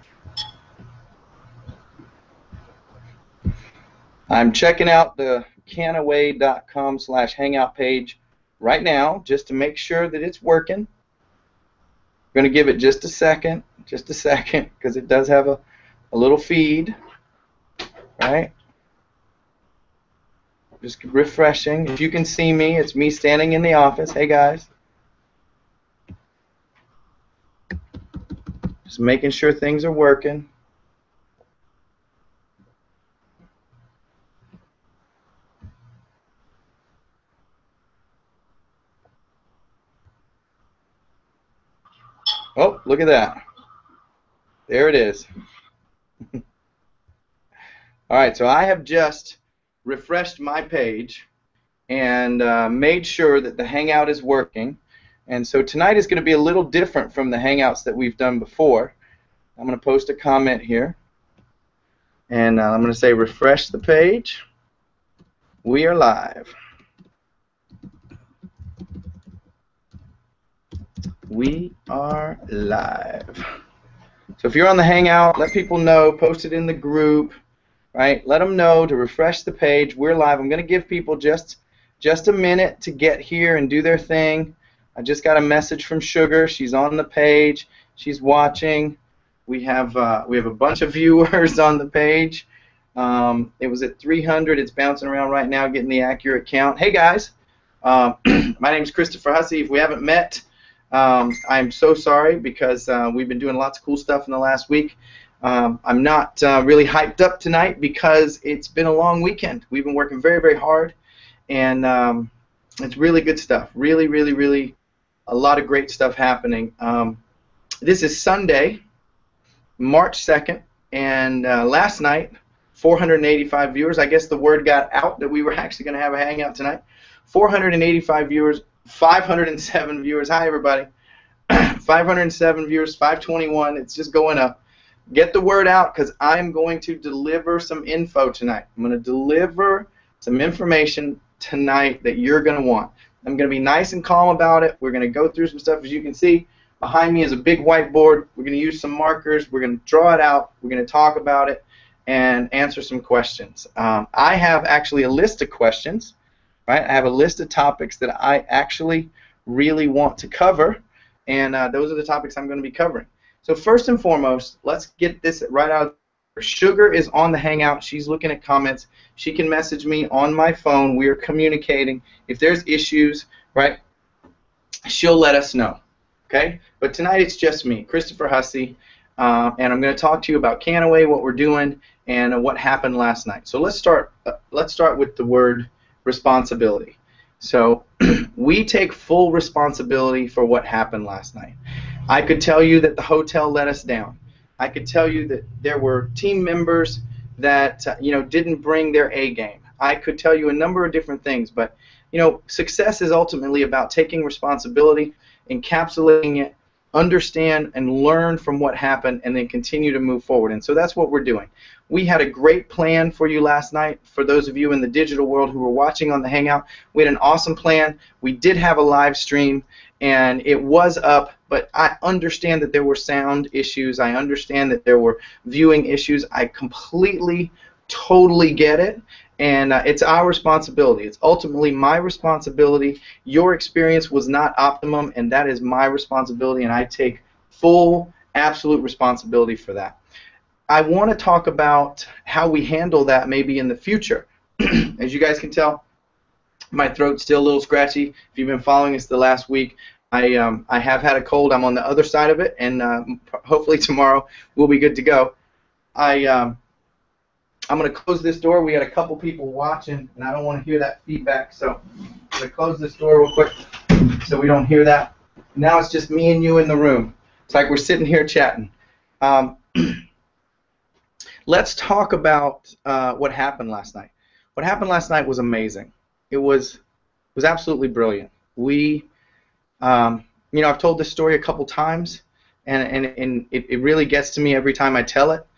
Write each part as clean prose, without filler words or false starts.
I'm checking out the canaway.com/hangout page right now just to make sure that it's working. I'm going to give it just a second, because it does have a little feed, right? Just refreshing. If you can see me, it's me standing in the office. Hey, guys. Just making sure things are working. Oh, look at that. There it is. All right, so I have just refreshed my page and made sure that the Hangout is working. And so tonight is going to be a little different from the Hangouts that we've done before. I'm going to post a comment here. And I'm going to say refresh the page. We are live. We are live. So if you're on the Hangout, let people know, post it in the group, right? Let them know to refresh the page. We're live. I'm going to give people just a minute to get here and do their thing. I just got a message from Sugar. She's on the page. She's watching. We have a bunch of viewers on the page. It was at 300. It's bouncing around right now, getting the accurate count. Hey guys, my name is Christopher Hussey. If we haven't met, I'm so sorry because we've been doing lots of cool stuff in the last week. I'm not really hyped up tonight because it's been a long weekend. We've been working very, very hard, and it's really good stuff. Really, really, really a lot of great stuff happening. This is Sunday, March 2nd, and last night, 485 viewers. I guess the word got out that we were actually going to have a hangout tonight. 485 viewers, 507 viewers. Hi, everybody. 507 viewers, 521. It's just going up. Get the word out because I'm going to deliver some info tonight. I'm going to deliver some information tonight that you're going to want. I'm going to be nice and calm about it. We're going to go through some stuff. As you can see, behind me is a big whiteboard. We're going to use some markers. We're going to draw it out. We're going to talk about it and answer some questions. I have actually a list of questions. Right? I have a list of topics that I actually really want to cover, and those are the topics I'm going to be covering. So first and foremost, let's get this right out. Sugar is on the Hangout. She's looking at comments. She can message me on my phone. We are communicating. If there's issues, right, she'll let us know. Okay? But tonight it's just me, Christopher Hussey, and I'm going to talk to you about Canaway, what we're doing, and what happened last night. So let's start with the word responsibility. So we take full responsibility for what happened last night. I could tell you that the hotel let us down. I could tell you that there were team members that didn't bring their A game. I could tell you a number of different things, but success is ultimately about taking responsibility, encapsulating it, understand and learn from what happened, and then continue to move forward. And so that's what we're doing. We had a great plan for you last night. For those of you in the digital world who were watching on the Hangout, we had an awesome plan. We did have a live stream, and it was up, but I understand that there were sound issues. I understand that there were viewing issues. I completely, totally get it. And it's our responsibility. It's ultimately my responsibility. Your experience was not optimum, and that is my responsibility, and I take full, absolute responsibility for that. I want to talk about how we handle that maybe in the future. As you guys can tell, my throat's still a little scratchy. If you've been following us the last week, I have had a cold. I'm on the other side of it, and hopefully tomorrow we'll be good to go. I'm going to close this door. We got a couple people watching, and I don't want to hear that feedback, so I'm going to close this door real quick so we don't hear that. Now it's just me and you in the room. It's like we're sitting here chatting. Let's talk about what happened last night. What happened last night was amazing. It was absolutely brilliant. I've told this story a couple times, and it really gets to me every time I tell it.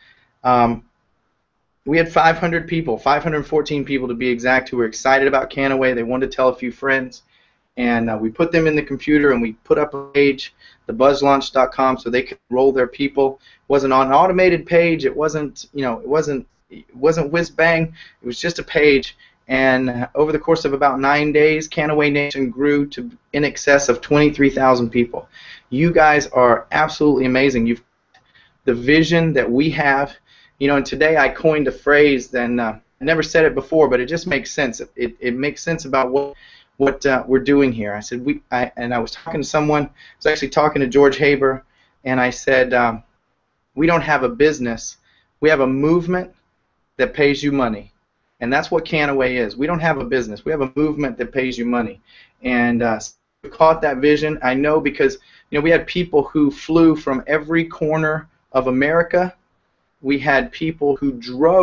We had 500 people, 514 people to be exact, who were excited about Canaway. They wanted to tell a few friends. and we put them in the computer, and we put up a page, thebuzzlaunch.com, so they could enroll their people. It wasn't on an automated page. It wasn't, it wasn't whiz bang. It was just a page. And over the course of about 9 days, Canaway Nation grew to in excess of 23,000 people. You guys are absolutely amazing. You've the vision that we have, and today I coined a phrase, and I never said it before, but it just makes sense. It makes sense about what we're doing here. I said I was talking to someone. I was actually talking to George Haber, and I said we don't have a business. We have a movement that pays you money. And that's what Canaway is. We don't have a business. We have a movement that pays you money. And we caught that vision. I know because we had people who flew from every corner of America. We had people who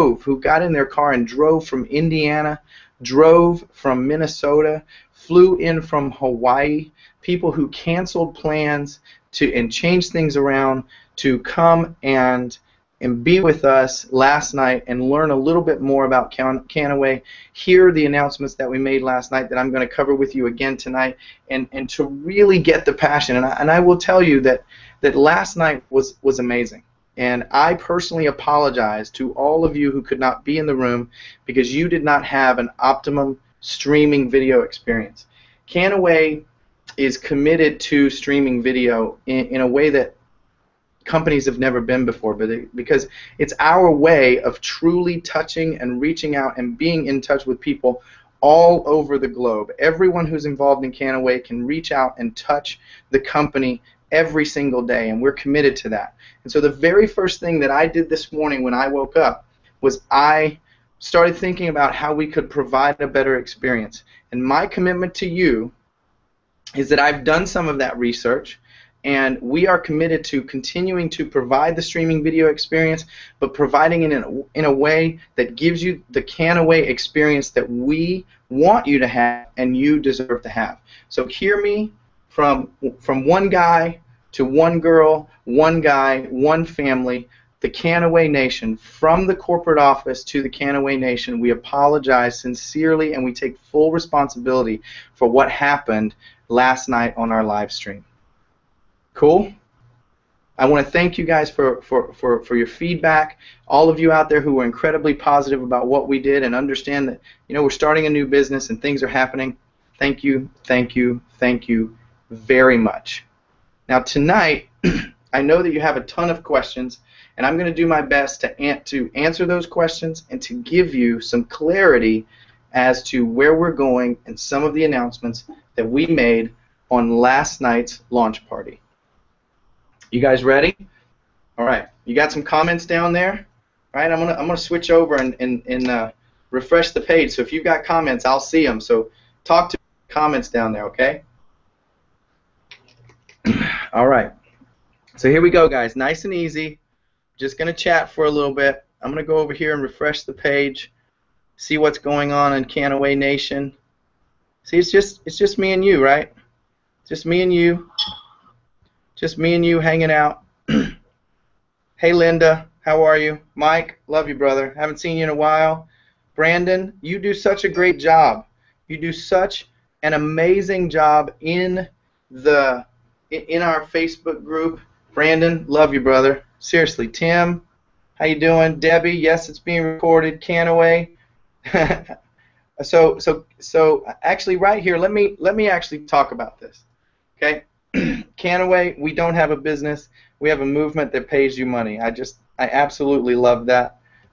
got in their car and drove from Indiana, drove from Minnesota, flew in from Hawaii, people who canceled plans and changed things around to come and be with us last night and learn a little bit more about Canaway, hear the announcements that we made last night that I'm going to cover with you again tonight, and to really get the passion. And I will tell you that last night was amazing. And I personally apologize to all of you who could not be in the room because you did not have an optimum streaming video experience. Canaway is committed to streaming video in a way that companies have never been before, because it's our way of truly touching and reaching out and being in touch with people all over the globe. Everyone who's involved in Canaway can reach out and touch the company every single day, and we're committed to that. And so the very first thing that I did this morning when I woke up was I started thinking about how we could provide a better experience. And my commitment to you is that I've done some of that research, and we are committed to continuing to provide the streaming video experience, but providing it in a way that gives you the Canaway experience that we want you to have and you deserve to have. So hear me from one guy to one girl, one guy, one family, the Canaway Nation, from the corporate office to the Canaway Nation. We apologize sincerely, and we take full responsibility for what happened last night on our live stream. Cool? I want to thank you guys for your feedback. All of you out there who were incredibly positive about what we did and understand that we're starting a new business and things are happening. Thank you, thank you, thank you very much. Now tonight, I know that you have a ton of questions, and I'm going to do my best to answer those questions and to give you some clarity as to where we're going and some of the announcements that we made on last night's launch party. You guys ready? All right. You got some comments down there? All right. I'm gonna switch over and refresh the page. So if you've got comments, I'll see them. So talk to me, comments down there, okay? All right. So here we go, guys. Nice and easy. Just gonna chat for a little bit. I'm gonna go over here and refresh the page, see what's going on in Canaway Nation. See, it's just me and you, right? Just me and you. Just me and you hanging out. Hey, Linda, how are you? Mike, love you, brother. Haven't seen you in a while. Brandon, you do such a great job. You do such an amazing job in our Facebook group. Brandon, love you, brother. Seriously. Tim, how you doing? Debbie, yes, it's being recorded. Canaway. So actually, right here, let me actually talk about this. Okay. Canaway, we don't have a business. We have a movement that pays you money. I absolutely love that.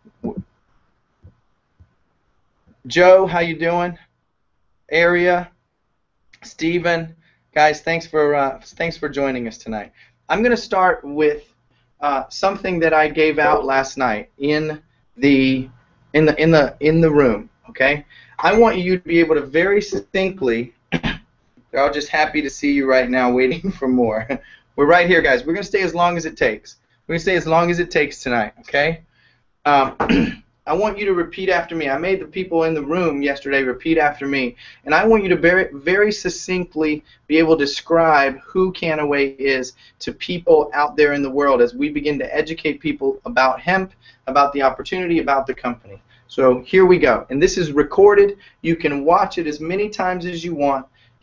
Joe, how you doing? Area, Stephen, guys, thanks for joining us tonight. I'm going to start with something that I gave out last night in the room. Okay, I want you to be able to very succinctly. They're all just happy to see you right now, waiting for more. We're right here, guys. We're going to stay as long as it takes. We're going to stay as long as it takes tonight, okay? I want you to repeat after me. I made the people in the room yesterday repeat after me, and I want you to very, very succinctly be able to describe who Canaway is to people out there in the world as we begin to educate people about hemp, about the opportunity, about the company. So here we go. And this is recorded. You can watch it as many times as you want.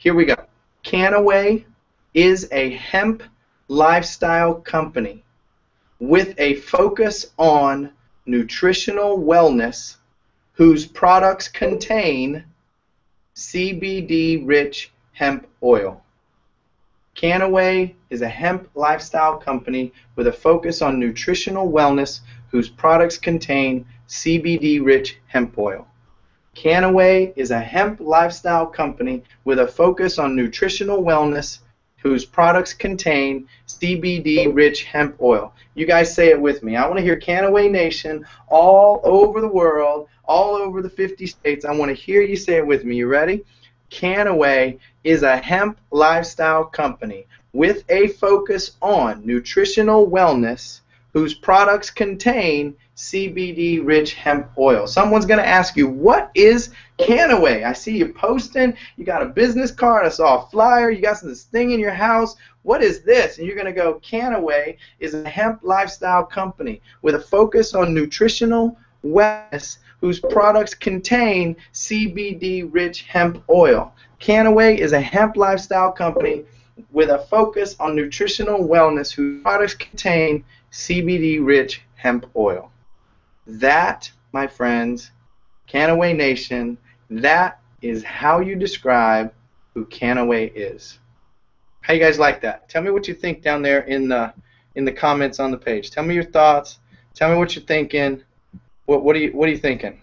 Here we go. Canaway is a hemp lifestyle company with a focus on nutritional wellness whose products contain CBD-rich hemp oil. Canaway is a hemp lifestyle company with a focus on nutritional wellness whose products contain CBD-rich hemp oil. Canaway is a hemp lifestyle company with a focus on nutritional wellness whose products contain CBD-rich hemp oil. You guys say it with me. I want to hear Canaway Nation all over the world, all over the 50 states. I want to hear you say it with me. You ready? Canaway is a hemp lifestyle company with a focus on nutritional wellness whose products contain CBD-rich hemp oil. Someone's going to ask you, what is Canaway? I see you posting. You got a business card. I saw a flyer. You got this thing in your house. What is this? And you're going to go, Canaway is a hemp lifestyle company with a focus on nutritional wellness whose products contain CBD-rich hemp oil. Canaway is a hemp lifestyle company with a focus on nutritional wellness whose products contain CBD-rich hemp oil. That, my friends, Canaway Nation, that is how you describe who Canaway is. How you guys like that? Tell me what you think down there in the comments on the page. Tell me your thoughts. Tell me what you're thinking. What are you thinking?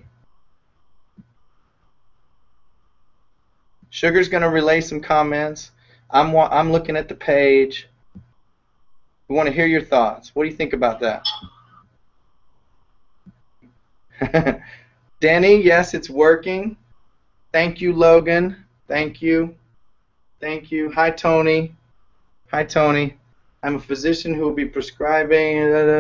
Sugar's going to relay some comments. I'm looking at the page. We want to hear your thoughts. What do you think about that? Denny, yes, it's working. Thank you, Logan. Thank you. Thank you. Hi, Tony. Hi, Tony. I'm a physician who will be prescribing.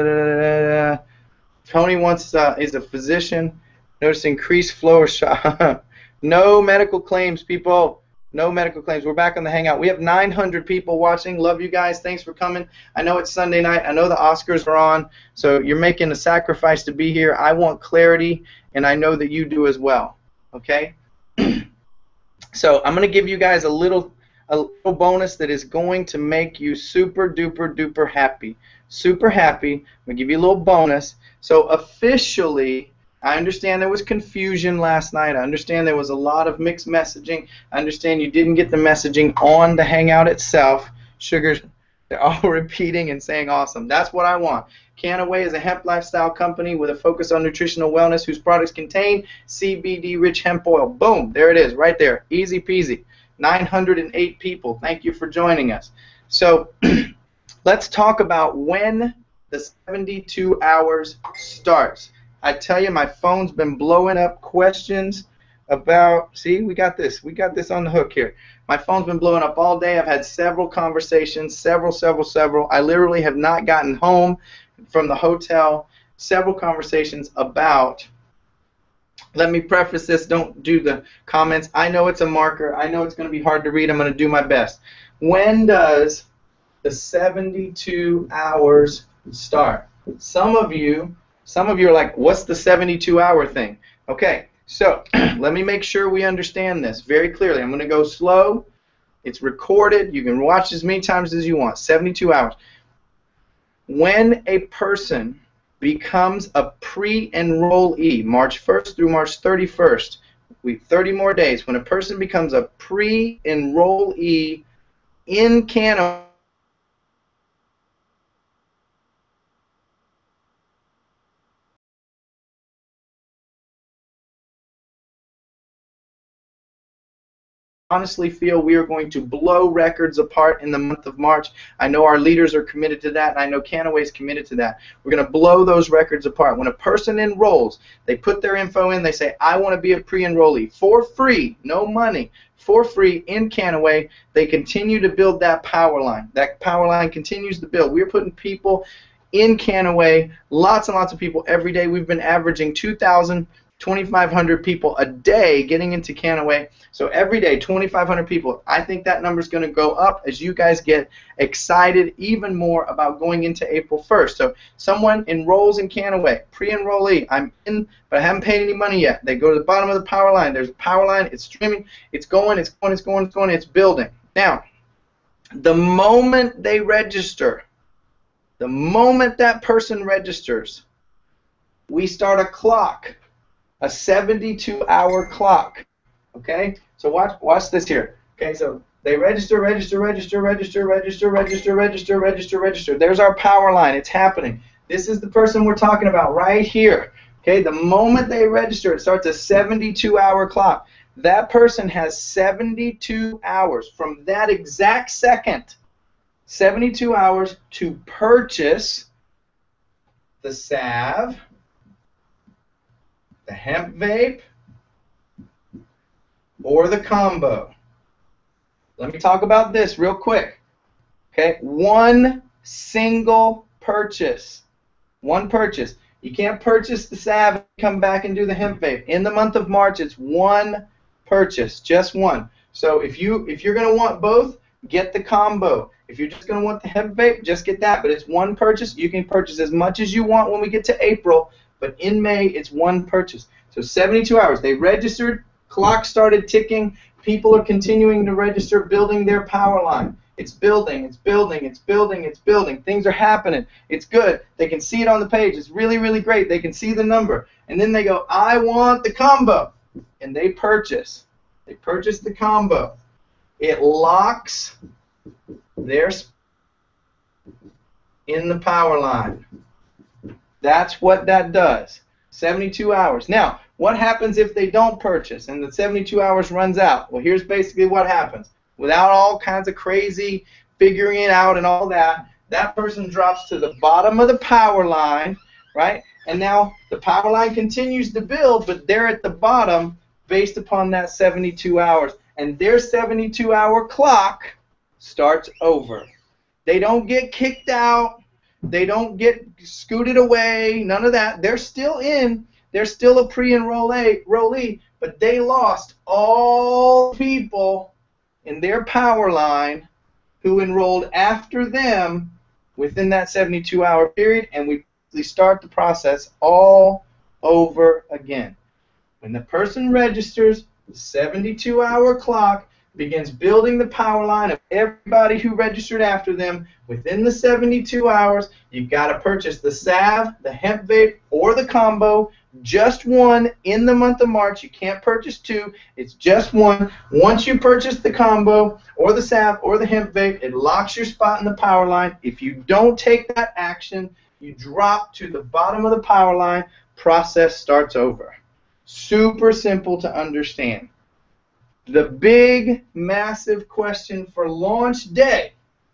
Tony is a physician. Notice increased flow of shot. No medical claims, people. No medical claims. We're back on the Hangout. We have 900 people watching. Love you guys. Thanks for coming. I know it's Sunday night. I know the Oscars are on, so you're making a sacrifice to be here. I want clarity, and I know that you do as well. Okay? So I'm going to give you guys a little bonus that is going to make you super duper duper happy. Super happy. I'm going to give you a little bonus. So officially, I understand there was confusion last night. I understand there was a lot of mixed messaging. I understand you didn't get the messaging on the Hangout itself. Sugars, they're all repeating and saying awesome. That's what I want. Canaway is a hemp lifestyle company with a focus on nutritional wellness whose products contain CBD-rich hemp oil. Boom, there it is right there. Easy peasy. 908 people. Thank you for joining us. So let's talk about when the 72 hours starts. I tell you, my phone's been blowing up questions about, see, we got this on the hook here. My phone's been blowing up all day. I've had several conversations, several. I literally have not gotten home from the hotel. Several conversations about, let me preface this, don't do the comments. I know it's a marker. I know it's going to be hard to read. I'm going to do my best. When does the 72 hours start? Some of you are like, what's the 72-hour thing? Okay, so let me make sure we understand this very clearly. I'm going to go slow. It's recorded. You can watch as many times as you want. 72 hours. When a person becomes a pre-enrollee, March 1st through March 31st, 30 more days, when a person becomes a pre-enrollee in Canada, honestly feel we are going to blow records apart in the month of March. I know our leaders are committed to that, and I know Canaway is committed to that. We're going to blow those records apart. When a person enrolls, they put their info in, they say, I want to be a pre-enrollee for free, no money, for free in Canaway. They continue to build that power line. That power line continues to build. We're putting people in Canaway, lots and lots of people every day. We've been averaging 2,000 2,500 people a day getting into Canaway. So every day, 2,500 people. I think that number is going to go up as you guys get excited even more about going into April 1st. So someone enrolls in Canaway, pre-enrollee. I'm in, but I haven't paid any money yet. They go to the bottom of the power line. There's a power line. It's streaming. It's going. It's going. It's going. It's going. It's building. Now, the moment they register, the moment that person registers, we start a clock, a 72-hour clock. Okay? So watch this here. Okay, so they register. There's our power line. It's happening. This is the person we're talking about right here. Okay, the moment they register, it starts a 72-hour clock. That person has 72 hours from that exact second, 72 hours to purchase the salve, the hemp vape, or the combo. Let me talk about this real quick. Okay, one single purchase. One purchase. You can't purchase the salve and come back and do the hemp vape. In the month of March, it's one purchase, just one. So if you're going to want both, get the combo. If you're just going to want the hemp vape, just get that. But it's one purchase. You can purchase as much as you want when we get to April, but in May, it's one purchase. So 72 hours. They registered. Clock started ticking. People are continuing to register, building their power line. It's building, it's building, it's building, it's building. Things are happening. It's good. They can see it on the page. It's really, really great. They can see the number. And then they go, I want the combo. And they purchase. They purchase the combo. It locks their in the power line. That's what that does. 72 hours. Now, what happens if they don't purchase and the 72 hours runs out? Well, here's basically what happens. Without all kinds of crazy figuring it out and all that, that person drops to the bottom of the power line, right? And now the power line continues to build, but they're at the bottom based upon that 72 hours. And their 72-hour clock starts over. They don't get kicked out. They don't get scooted away. None of that. They're still in. They're still a pre-enrollee, but they lost all people in their power line who enrolled after them within that 72-hour period, and we start the process all over again. When the person registers, the 72-hour clock begins building the power line of everybody who registered after them. Within the 72 hours, you've got to purchase the salve, the hemp vape, or the combo. Just one in the month of March. You can't purchase two. It's just one. Once you purchase the combo or the salve or the hemp vape, it locks your spot in the power line. If you don't take that action, you drop to the bottom of the power line. Process starts over. Super simple to understand. The big, massive question for launch day,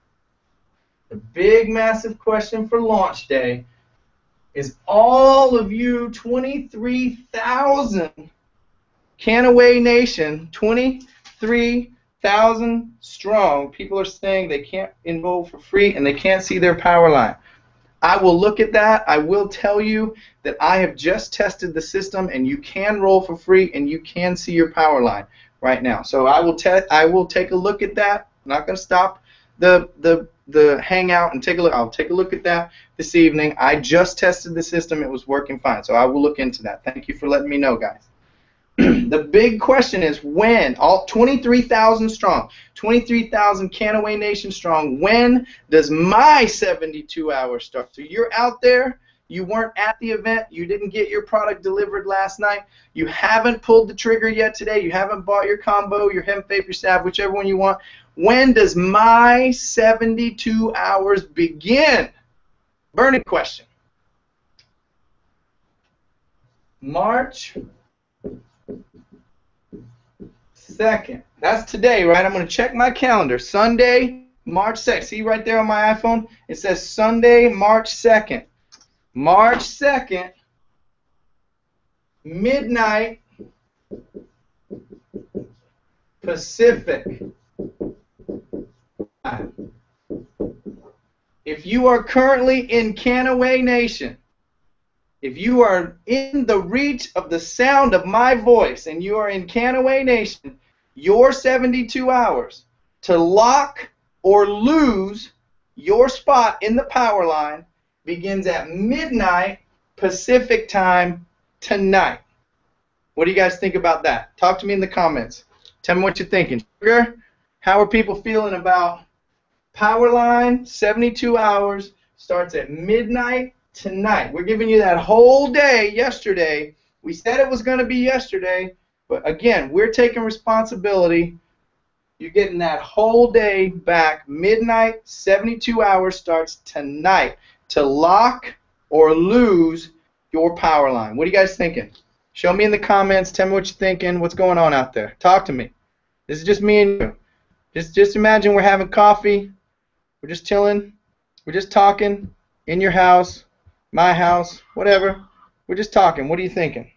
is all of you 23,000 Canaway Nation, 23,000 strong, people are saying they can't enroll for free and they can't see their power line. I will look at that. I will tell you that I have just tested the system and you can roll for free and you can see your power line right now. So I will take a look at that. I'm not going to stop the hangout and take a look. I'll take a look at that this evening. I just tested the system. It was working fine. So I will look into that. Thank you for letting me know, guys. The big question is when, all 23,000 strong, 23,000 Canaway Nation strong, when does my 72 hours start? So you're out there, you weren't at the event, you didn't get your product delivered last night, you haven't pulled the trigger yet today, you haven't bought your combo, your hemp vape, your salve, whichever one you want. When does my 72 hours begin? Burning question. March 2nd. That's today, right? I'm going to check my calendar. Sunday, March 2nd. See right there on my iPhone? It says Sunday, March 2nd. March 2nd, midnight Pacific time. If you are currently in Canaway Nation, If you are in the reach of the sound of my voice and you are in Canaway Nation, your 72 hours to lock or lose your spot in the power line begins at midnight Pacific time tonight. What do you guys think about that? Talk to me in the comments. Tell me what you're thinking. Sugar, how are people feeling about power line? 72 hours, starts at midnight tonight. We're giving you that whole day yesterday. We said it was going to be yesterday, but again, we're taking responsibility. You're getting that whole day back. Midnight, 72 hours starts tonight to lock or lose your power line. What are you guys thinking? Show me in the comments. Tell me what you're thinking. What's going on out there? Talk to me. This is just me and you. Just imagine we're having coffee. We're just chilling. We're just talking in your house, my house, whatever. We're just talking. What are you thinking?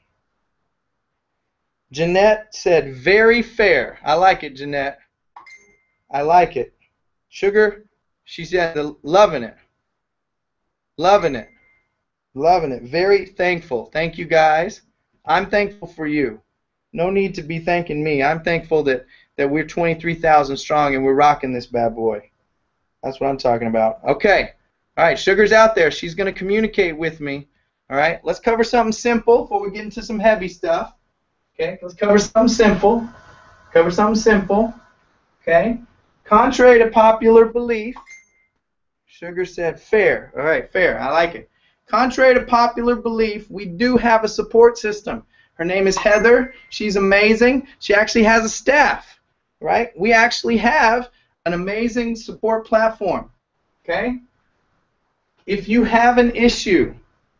Jeanette said, very fair. I like it, Jeanette. I like it. Sugar, she said, loving it. Loving it. Loving it. Very thankful. Thank you, guys. I'm thankful for you. No need to be thanking me. I'm thankful that we're 23,000 strong and we're rocking this bad boy. That's what I'm talking about. Okay. All right. Sugar's out there. She's going to communicate with me. All right. Let's cover something simple before we get into some heavy stuff. Okay. Let's cover something simple. Cover something simple. Okay. Contrary to popular belief, Sugar said fair. All right. Fair. I like it. Contrary to popular belief, we do have a support system. Her name is Heather. She's amazing. She actually has a staff, right? We actually have an amazing support platform, okay? If you have an issue,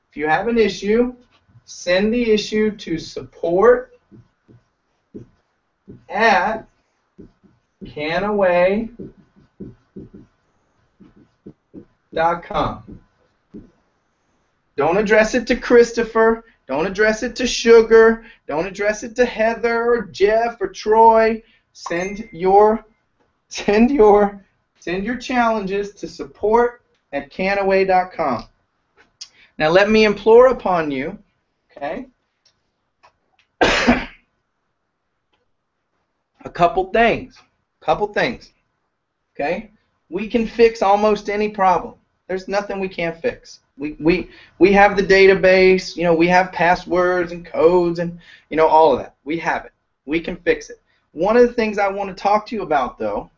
send the issue to support@canaway.com. Don't address it to Christopher. Don't address it to Sugar. Don't address it to Heather or Jeff or Troy. Send your challenges to support@canaway.com. Now let me implore upon you, okay? A couple things. Okay? We can fix almost any problem. There's nothing we can't fix. We have the database, we have passwords and codes and all of that. We have it. We can fix it. One of the things I want to talk to you about though,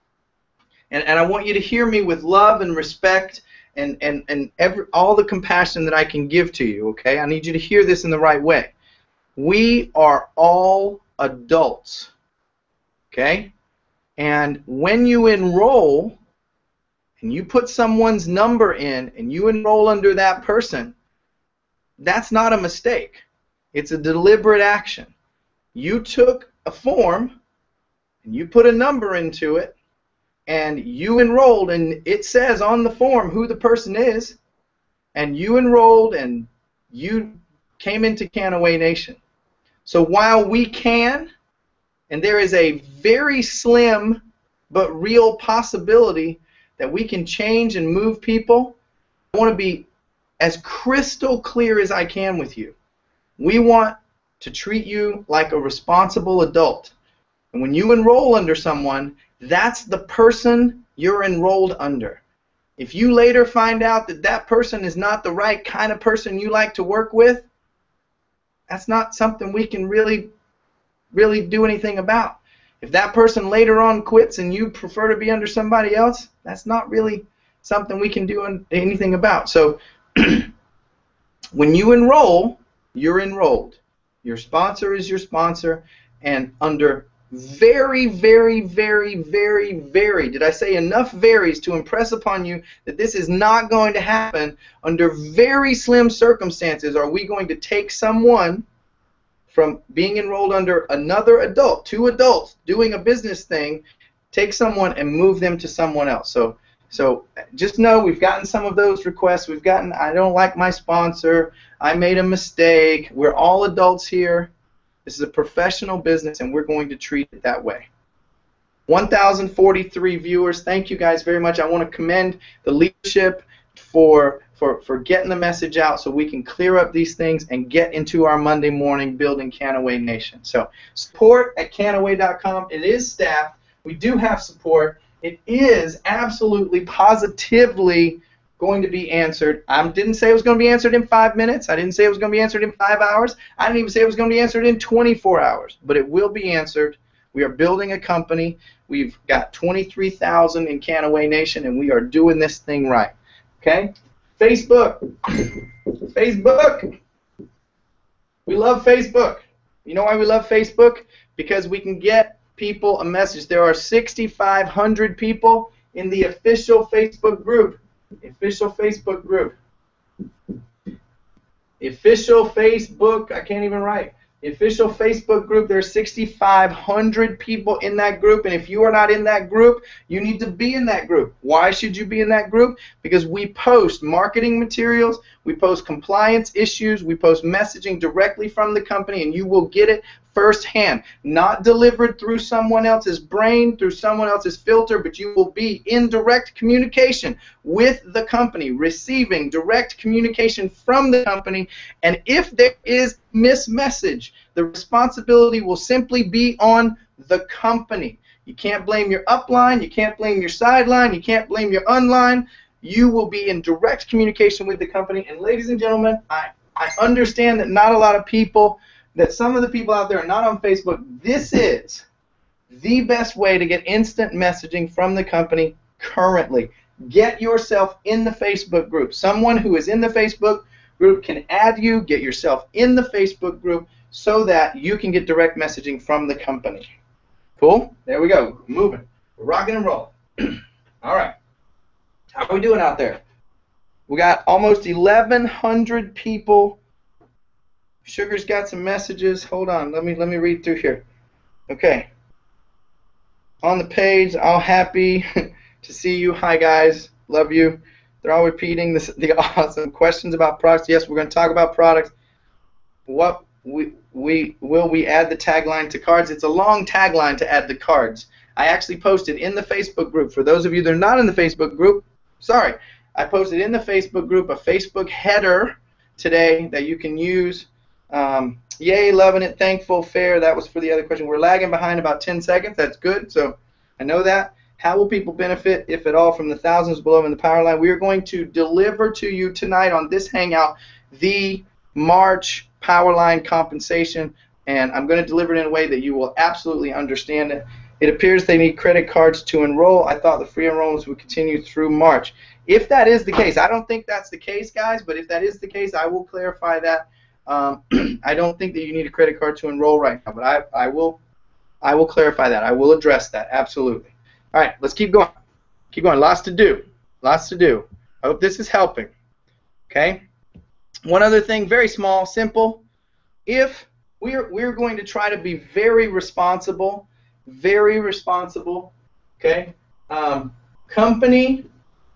and I want you to hear me with love and respect and all the compassion that I can give to you, okay? I need you to hear this in the right way. We are all adults, okay? And when you enroll and you put someone's number in and you enroll under that person, that's not a mistake. It's a deliberate action. You took a form and you put a number into it and you enrolled, and it says on the form who the person is, and you enrolled and you came into Canaway Nation. So while we can, and there is a very slim but real possibility that we can change and move people, I want to be as crystal clear as I can with you. We want to treat you like a responsible adult. And when you enroll under someone, that's the person you're enrolled under. If you later find out that that person is not the right kind of person you like to work with, that's not something we can really do anything about. If that person later on quits and you prefer to be under somebody else, that's not really something we can do anything about. So when you enroll, you're enrolled. Your sponsor is your sponsor, and under very, very, very, very, very, did I say enough varies to impress upon you that this is not going to happen, under very slim circumstances are we going to take someone from being enrolled under another adult, two adults doing a business thing, take someone and move them to someone else. So just know we've gotten some of those requests. We've gotten, I don't like my sponsor, I made a mistake. We're all adults here. This is a professional business and we're going to treat it that way. 1,043 viewers. Thank you guys very much. I want to commend the leadership for for getting the message out so we can clear up these things and get into our Monday morning building Canaway Nation. So support at canaway.com. It is staffed. We do have support. It is absolutely positively going to be answered. I didn't say it was going to be answered in 5 minutes. I didn't say it was going to be answered in 5 hours. I didn't even say it was going to be answered in 24 hours. But it will be answered. We are building a company. We've got 23,000 in Canaway Nation, and we are doing this thing right. Okay? Facebook. Facebook. We love Facebook. You know why we love Facebook? Because we can get people a message. There are 6,500 people in the official Facebook group. Official Facebook group. Official Facebook, I can't even write. The official Facebook group, there are 6,500 people in that group, and if you are not in that group, you need to be in that group. Why should you be in that group? Because we post marketing materials, we post compliance issues, we post messaging directly from the company, and you will get it firsthand, not delivered through someone else's brain, through someone else's filter, but you will be in direct communication with the company, receiving direct communication from the company, and if there is mismessage, the responsibility will simply be on the company. You can't blame your upline, you can't blame your sideline, you can't blame your unline. You will be in direct communication with the company, and ladies and gentlemen, I understand that not a lot of people, that some of the people out there are not on Facebook. This is the best way to get instant messaging from the company currently. Get yourself in the Facebook group. Someone who is in the Facebook group can add you, get yourself in the Facebook group so that you can get direct messaging from the company. Cool? There we go. We're moving. We're rocking and rolling. All right. How are we doing out there? We got almost 1,100 people. Sugar's got some messages. Hold on. Let me read through here. Okay. On the page, all happy to see you. Hi, guys. Love you. They're all repeating the awesome questions about products. Yes, we're going to talk about products. What will we add the tagline to cards? It's a long tagline to add the cards. I actually posted in the Facebook group. For those of you that are not in the Facebook group, sorry. I posted in the Facebook group a Facebook header today that you can use. Yay, loving it, thankful, fair. That was for the other question. We're lagging behind about 10 seconds. That's good, so I know that. How will people benefit, if at all, from the thousands below in the power line? We are going to deliver to you tonight on this Hangout the March power line compensation, and I'm going to deliver it in a way that you will absolutely understand it. It appears they need credit cards to enroll. I thought the free enrollments would continue through March. If that is the case, I don't think that's the case, guys, but if that is the case, I will clarify that. I don't think that you need a credit card to enroll right now, but I will clarify that. I will address that, absolutely. All right, let's keep going. Keep going. Lots to do. Lots to do. I hope this is helping. Okay? One other thing, very small, simple. If we're going to try to be very responsible, okay? Company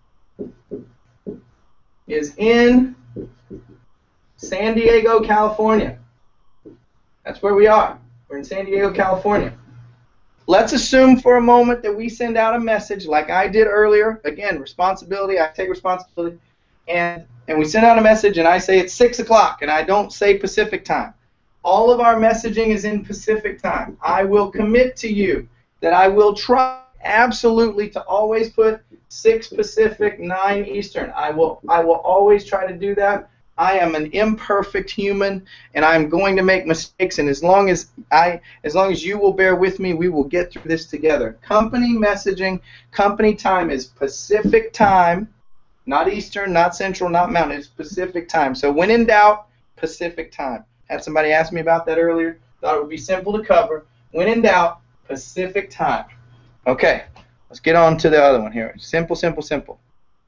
is in San Diego, California. That's where we are. We're in San Diego, California. Let's assume for a moment that we send out a message like I did earlier. Again, responsibility, I take responsibility. And we send out a message and I say it's 6 o'clock and I don't say Pacific time. All of our messaging is in Pacific time. I will commit to you that I will try absolutely to always put 6 Pacific, 9 Eastern. I will always try to do that. I am an imperfect human, and I'm going to make mistakes. And as long as you will bear with me, we will get through this together. Company messaging, company time is Pacific time, not Eastern, not Central, not Mountain. It's Pacific time. So when in doubt, Pacific time. Had somebody ask me about that earlier. Thought it would be simple to cover. When in doubt, Pacific time. Okay, let's get on to the other one here. Simple, simple, simple.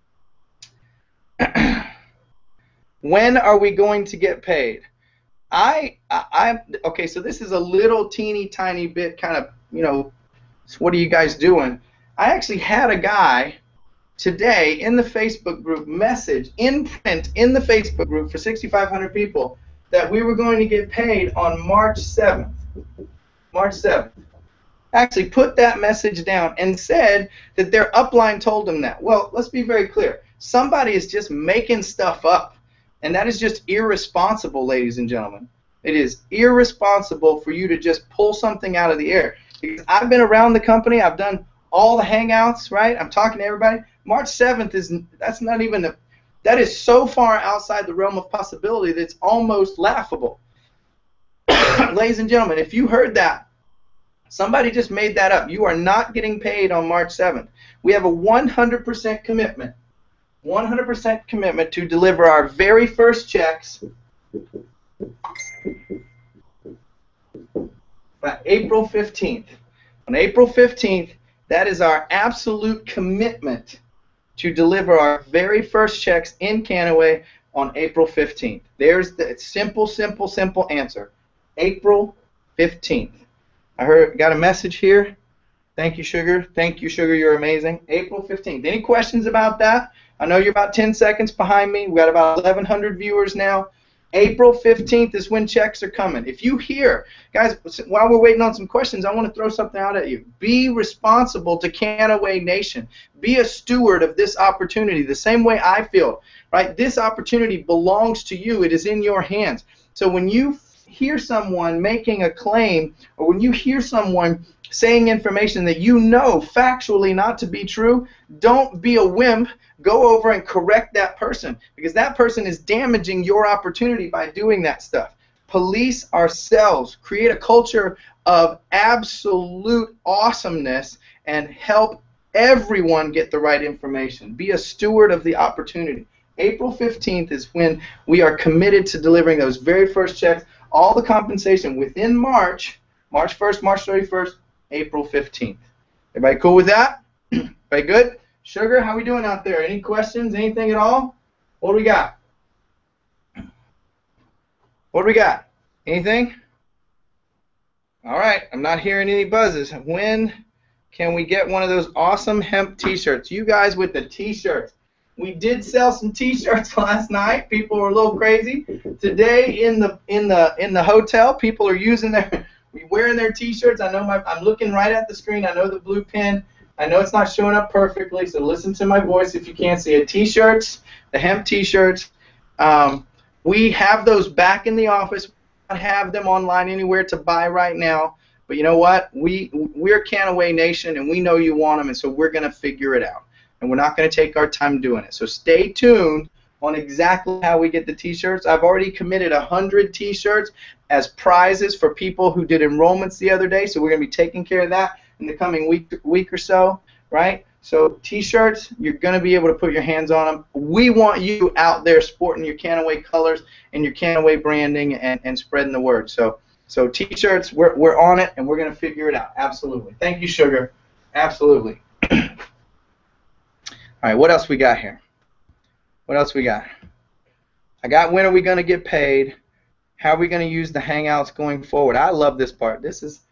When are we going to get paid? Okay, so this is a little teeny tiny bit kind of, so what are you guys doing? I actually had a guy today in the Facebook group message in print in the Facebook group for 6,500 people that we were going to get paid on March 7th. March 7th. Actually put that message down and said that their upline told them that. Well, let's be very clear. Somebody is just making stuff up. And that is just irresponsible, ladies and gentlemen. It is irresponsible for you to just pull something out of the air. Because I've been around the company. I've done all the hangouts, right? I'm talking to everybody. March 7th that's not even that is so far outside the realm of possibility that it's almost laughable. Ladies and gentlemen, if you heard that, somebody just made that up. You are not getting paid on March 7th. We have a 100% commitment. 100% commitment to deliver our very first checks by April 15th. On April 15th, that is our absolute commitment to deliver our very first checks in Canaway on April 15th. There's the simple answer. April 15th. Got a message here. Thank you, Sugar. Thank you, Sugar. You're amazing. April 15th. Any questions about that? I know you're about 10 seconds behind me. We got about 1,100 viewers now. April 15th is when checks are coming. If you hear, guys, while we're waiting on some questions, I want to throw something out at you. Be responsible to Canaway Nation. Be a steward of this opportunity the same way I feel, right? This opportunity belongs to you. It is in your hands. So when you hear someone making a claim, or when you hear someone saying information that you know factually not to be true, don't be a wimp. Go over and correct that person, because that person is damaging your opportunity by doing that stuff. Police ourselves, create a culture of absolute awesomeness, and help everyone get the right information. Be a steward of the opportunity. April 15th is when we are committed to delivering those very first checks. All the compensation within March 1st, March 31st, April 15th. Everybody cool with that? Everybody good? Sugar, how we doing out there? Any questions? Anything at all? What do we got? What do we got? Anything? All right, I'm not hearing any buzzes. When can we get one of those awesome hemp t-shirts? You guys with the t-shirts. We did sell some t-shirts last night. People were a little crazy. Today in the hotel, people are wearing their t-shirts. I know I'm looking right at the screen. I know the blue pen. I know it's not showing up perfectly, so listen to my voice if you can't see it. T-shirts, the hemp t-shirts. We have those back in the office. We don't have them online anywhere to buy right now. But you know what? We're Canaway Nation, and we know you want them, and so we're going to figure it out. And we're not going to take our time doing it. So stay tuned on exactly how we get the t-shirts. I've already committed 100 t-shirts as prizes for people who did enrollments the other day, so we're going to be taking care of that in the coming week or so, right? So t-shirts, you're going to be able to put your hands on them. We want you out there sporting your Canaway colors and your Canaway branding and spreading the word. So t-shirts, we're on it, and we're going to figure it out. Absolutely. Thank you, Sugar. Absolutely. All right, what else we got here? What else we got? I got when are we going to get paid? How are we going to use the Hangouts going forward? I love this part. This is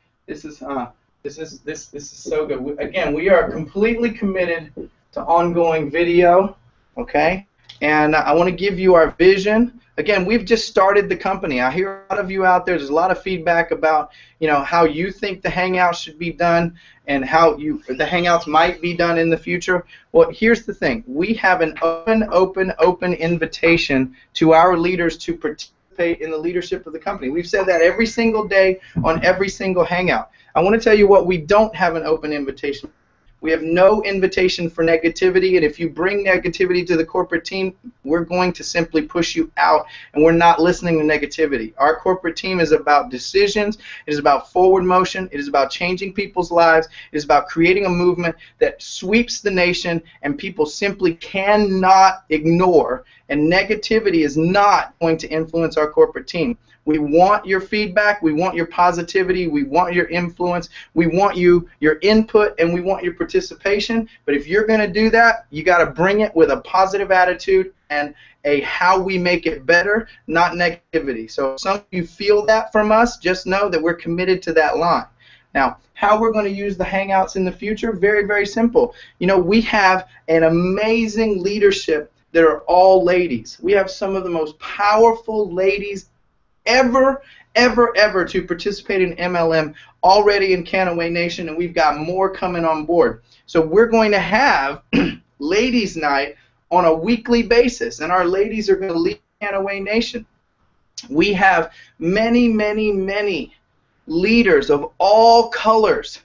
so good. Again, we are completely committed to ongoing video, okay? And I want to give you our vision. Again, we've just started the company. I hear a lot of you out there. There's a lot of feedback about, how you think the Hangouts should be done and how the Hangouts might be done in the future. Well, here's the thing. We have an open invitation to our leaders to participate in the leadership of the company. We've said that every single day on every single Hangout. I want to tell you what we don't have an open invitation. We have no invitation for negativity, and if you bring negativity to the corporate team, we're going to simply push you out, and we're not listening to negativity. Our corporate team is about decisions. It is about forward motion. It is about changing people's lives. It is about creating a movement that sweeps the nation, and people simply cannot ignore, and negativity is not going to influence our corporate team. We want your feedback, we want your positivity, we want your influence, we want your input, and we want your participation. But if you're going to do that, you got to bring it with a positive attitude and a how we make it better, not negativity. So if some of you feel that from us, just know that we're committed to that line. Now, how we're going to use the Hangouts in the future, very, very simple. We have an amazing leadership that are all ladies. We have some of the most powerful ladies ever to participate in MLM already in Canaway Nation, and we've got more coming on board. So we're going to have ladies' night on a weekly basis, and our ladies are going to lead Canaway Nation. We have many, many, many leaders of all colors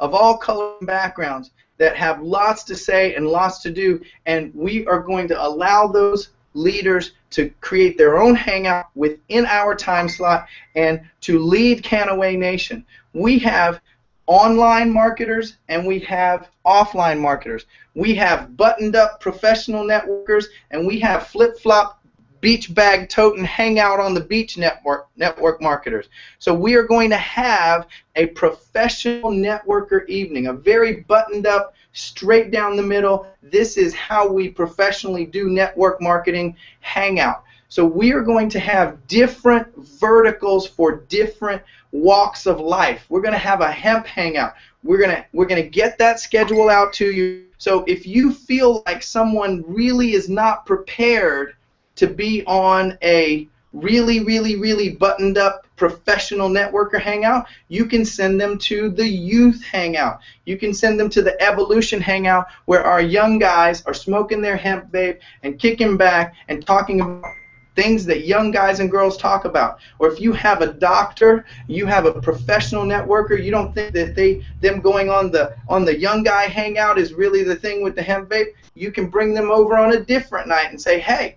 and backgrounds that have lots to say and lots to do, and we are going to allow those leaders to create their own hangout within our time slot and to lead Canaway Nation. We have online marketers and we have offline marketers. We have buttoned up professional networkers, and we have flip-flop beach bag toting hangout on the beach network marketers. So we are going to have a professional networker evening, a very buttoned up, straight down the middle. This is how we professionally do network marketing hangout. So we are going to have different verticals for different walks of life. We're going to have a hemp hangout. We're going to get that schedule out to you. So if you feel like someone really is not prepared to be on a really buttoned up professional networker hangout, you can send them to the youth hangout. You can send them to the evolution hangout, where our young guys are smoking their hemp vape and kicking back and talking about things that young guys and girls talk about. Or if you have a doctor, you have a professional networker, you don't think that them going on the young guy hangout is really the thing with the hemp vape, you can bring them over on a different night and say, hey,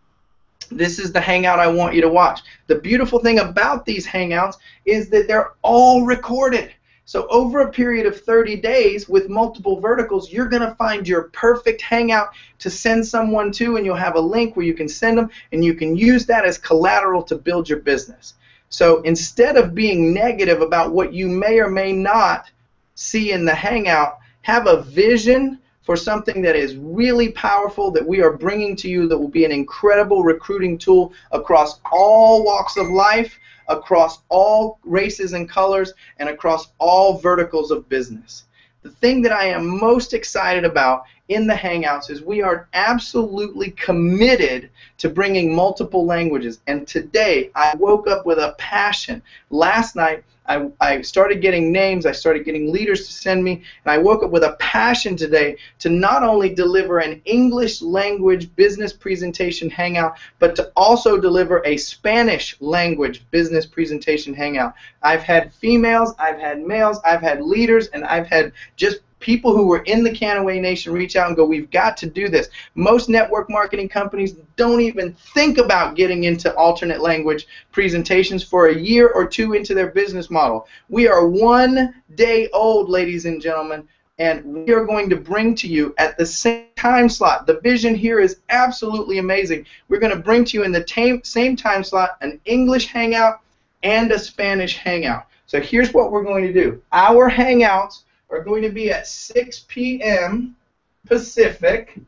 this is the hangout I want you to watch. The beautiful thing about these hangouts is that they're all recorded. So over a period of 30 days with multiple verticals, you're going to find your perfect hangout to send someone to, and you'll have a link where you can send them, and you can use that as collateral to build your business. So instead of being negative about what you may or may not see in the hangout, have a vision for something that is really powerful that we are bringing to you that will be an incredible recruiting tool across all walks of life, across all races and colors, and across all verticals of business. The thing that I am most excited about in the Hangouts is we are absolutely committed to bringing multiple languages. And today I woke up with a passion. Last night I started getting names, I started getting leaders to send me, and I woke up with a passion today to not only deliver an English language business presentation hangout, but to also deliver a Spanish language business presentation hangout. I've had females, I've had males, I've had leaders, and I've had just people who were in the Canaway Nation reach out and go, we've got to do this. Most network marketing companies don't even think about getting into alternate language presentations for a year or two into their business model. We are 1 day old, ladies and gentlemen, and we are going to bring to you at the same time slot. The vision here is absolutely amazing. We're going to bring to you in the same time slot an English hangout and a Spanish hangout. So here's what we're going to do. Our hangouts are going to be at 6 p.m. Pacific,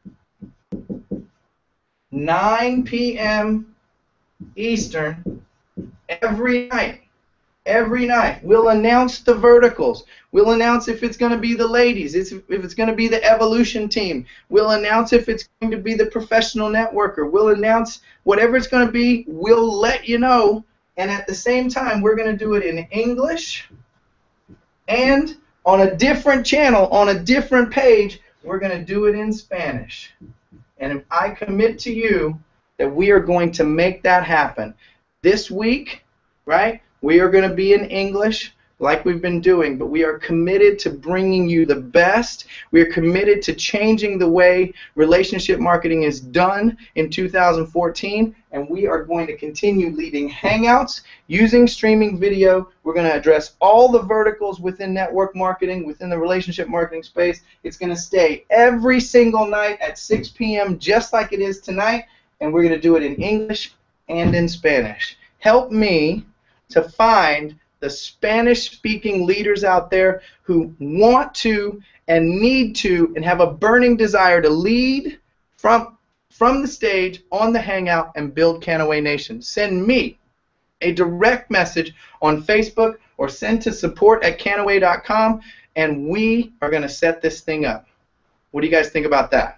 9 p.m. Eastern, every night. Every night. We'll announce the verticals. We'll announce if it's going to be the ladies, if it's going to be the evolution team. We'll announce if it's going to be the professional networker. We'll announce whatever it's going to be. We'll let you know. And at the same time, we're going to do it in English, and on a different channel, on a different page, we're going to do it in Spanish. And if I commit to you that we are going to make that happen. This week, right, we are going to be in English like we've been doing, but we are committed to bringing you the best. We are committed to changing the way relationship marketing is done in 2014, and we are going to continue leading Hangouts using streaming video. We're going to address all the verticals within network marketing, within the relationship marketing space. It's going to stay every single night at 6 p.m. just like it is tonight, and we're going to do it in English and in Spanish. Help me to find the Spanish-speaking leaders out there who want to and need to and have a burning desire to lead from the stage on the Hangout and build Canaway Nation. Send me a direct message on Facebook or send to support@canaway.com, and we are going to set this thing up. What do you guys think about that?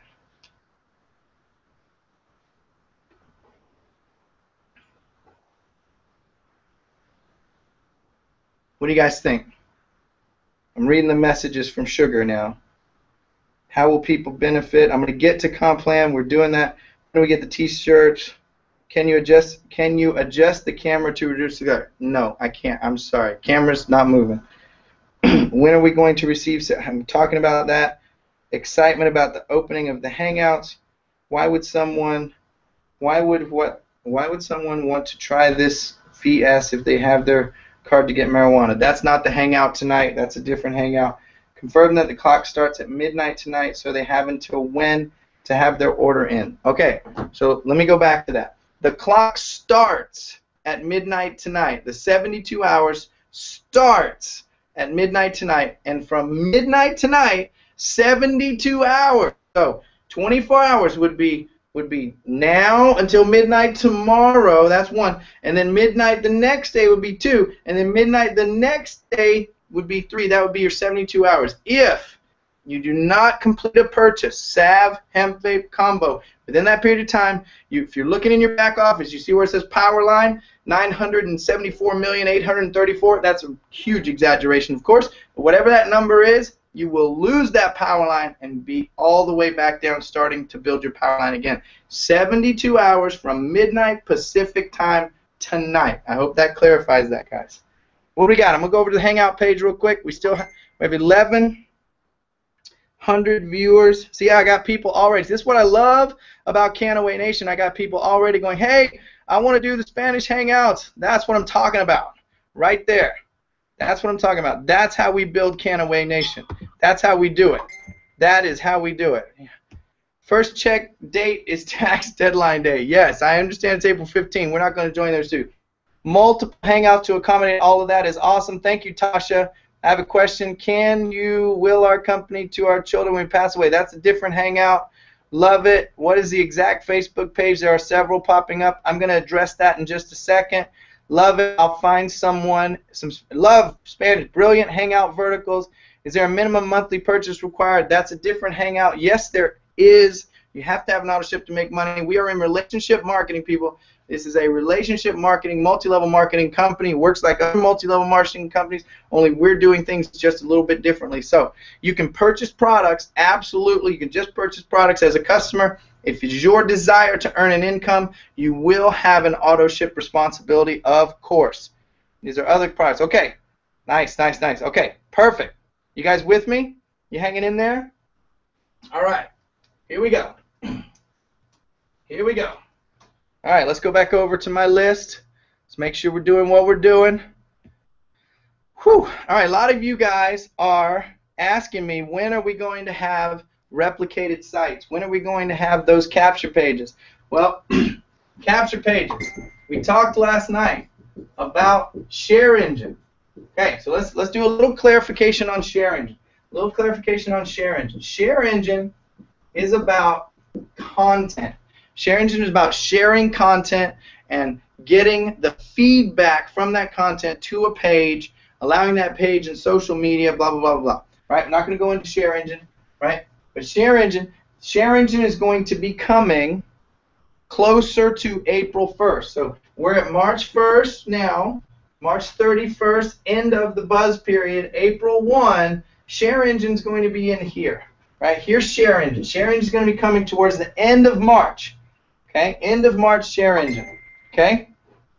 What do you guys think? I'm reading the messages from Sugar now. How will people benefit? I'm going to get to comp plan. We're doing that. When do we get the t-shirts? Can you adjust the camera to reduce the glare? No, I can't. I'm sorry. Camera's not moving. When are we going to receive? I'm talking about that. Excitement about the opening of the Hangouts. Why would someone want to try this VS if they have their card to get marijuana? That's not the Hangout tonight. That's a different Hangout. Confirm that the clock starts at midnight tonight, so they have until when to have their order in. Okay, so let me go back to that. The clock starts at midnight tonight. The 72 hours starts at midnight tonight, and from midnight tonight, 72 hours. So 24 hours would be now until midnight tomorrow. That's one, and then midnight the next day would be two, and then midnight the next day would be three. That would be your 72 hours. If you do not complete a purchase, salve, hemp vape combo, within that period of time, if you're looking in your back office, you see where it says power line, 974,834. That's a huge exaggeration, of course. But whatever that number is, you will lose that power line and be all the way back down, starting to build your power line again. 72 hours from midnight Pacific time tonight. I hope that clarifies that, guys. What do we got? I'm going to go over to the Hangout page real quick. We have 1,100 viewers. See, I got people already. This is what I love about Canaway Nation. I got people already going, hey, I want to do the Spanish Hangouts. That's what I'm talking about right there. That's what I'm talking about. That's how we build Canaway Nation. That's how we do it. That is how we do it. First check date is tax deadline day. Yes, I understand it's April 15. We're not going to join those two. Multiple Hangouts to accommodate all of that is awesome. Thank you, Tasha. I have a question. Can you will our company to our children when we pass away? That's a different Hangout. Love it. What is the exact Facebook page? There are several popping up. I'm going to address that in just a second. Love it. I'll find someone. Love Spanish. Brilliant Hangout verticals. Is there a minimum monthly purchase required? That's a different Hangout. Yes, there is. You have to have an auto ship to make money. We are in relationship marketing, people. This is a relationship marketing, multi-level marketing company. Works like other multi-level marketing companies, only we're doing things just a little bit differently. So you can purchase products, absolutely. You can just purchase products as a customer. If it's your desire to earn an income, you will have an auto ship responsibility, of course. These are other products. Okay, nice, nice, nice. Okay, perfect. You guys with me? You hanging in there? All right, here we go. Here we go. All right, let's go back over to my list. Let's make sure we're doing what we're doing. Whew. All right, a lot of you guys are asking me, when are we going to have replicated sites? When are we going to have those capture pages? Well, capture pages. We talked last night about Share Engine. Okay, so let's do a little clarification on Share Engine. A little clarification on Share Engine. Share Engine is about content. Share Engine is about sharing content and getting the feedback from that content to a page, allowing that page in social media, blah, blah, blah, blah, blah. Right? I'm not going to go into Share Engine, right? But Share Engine is going to be coming closer to April 1st. So we're at March 1st now, March 31st, end of the buzz period, April 1, Share Engine is going to be in here. Right? Here's Share Engine. Share Engine is going to be coming towards the end of March. Okay, end of March, Share Engine. Okay,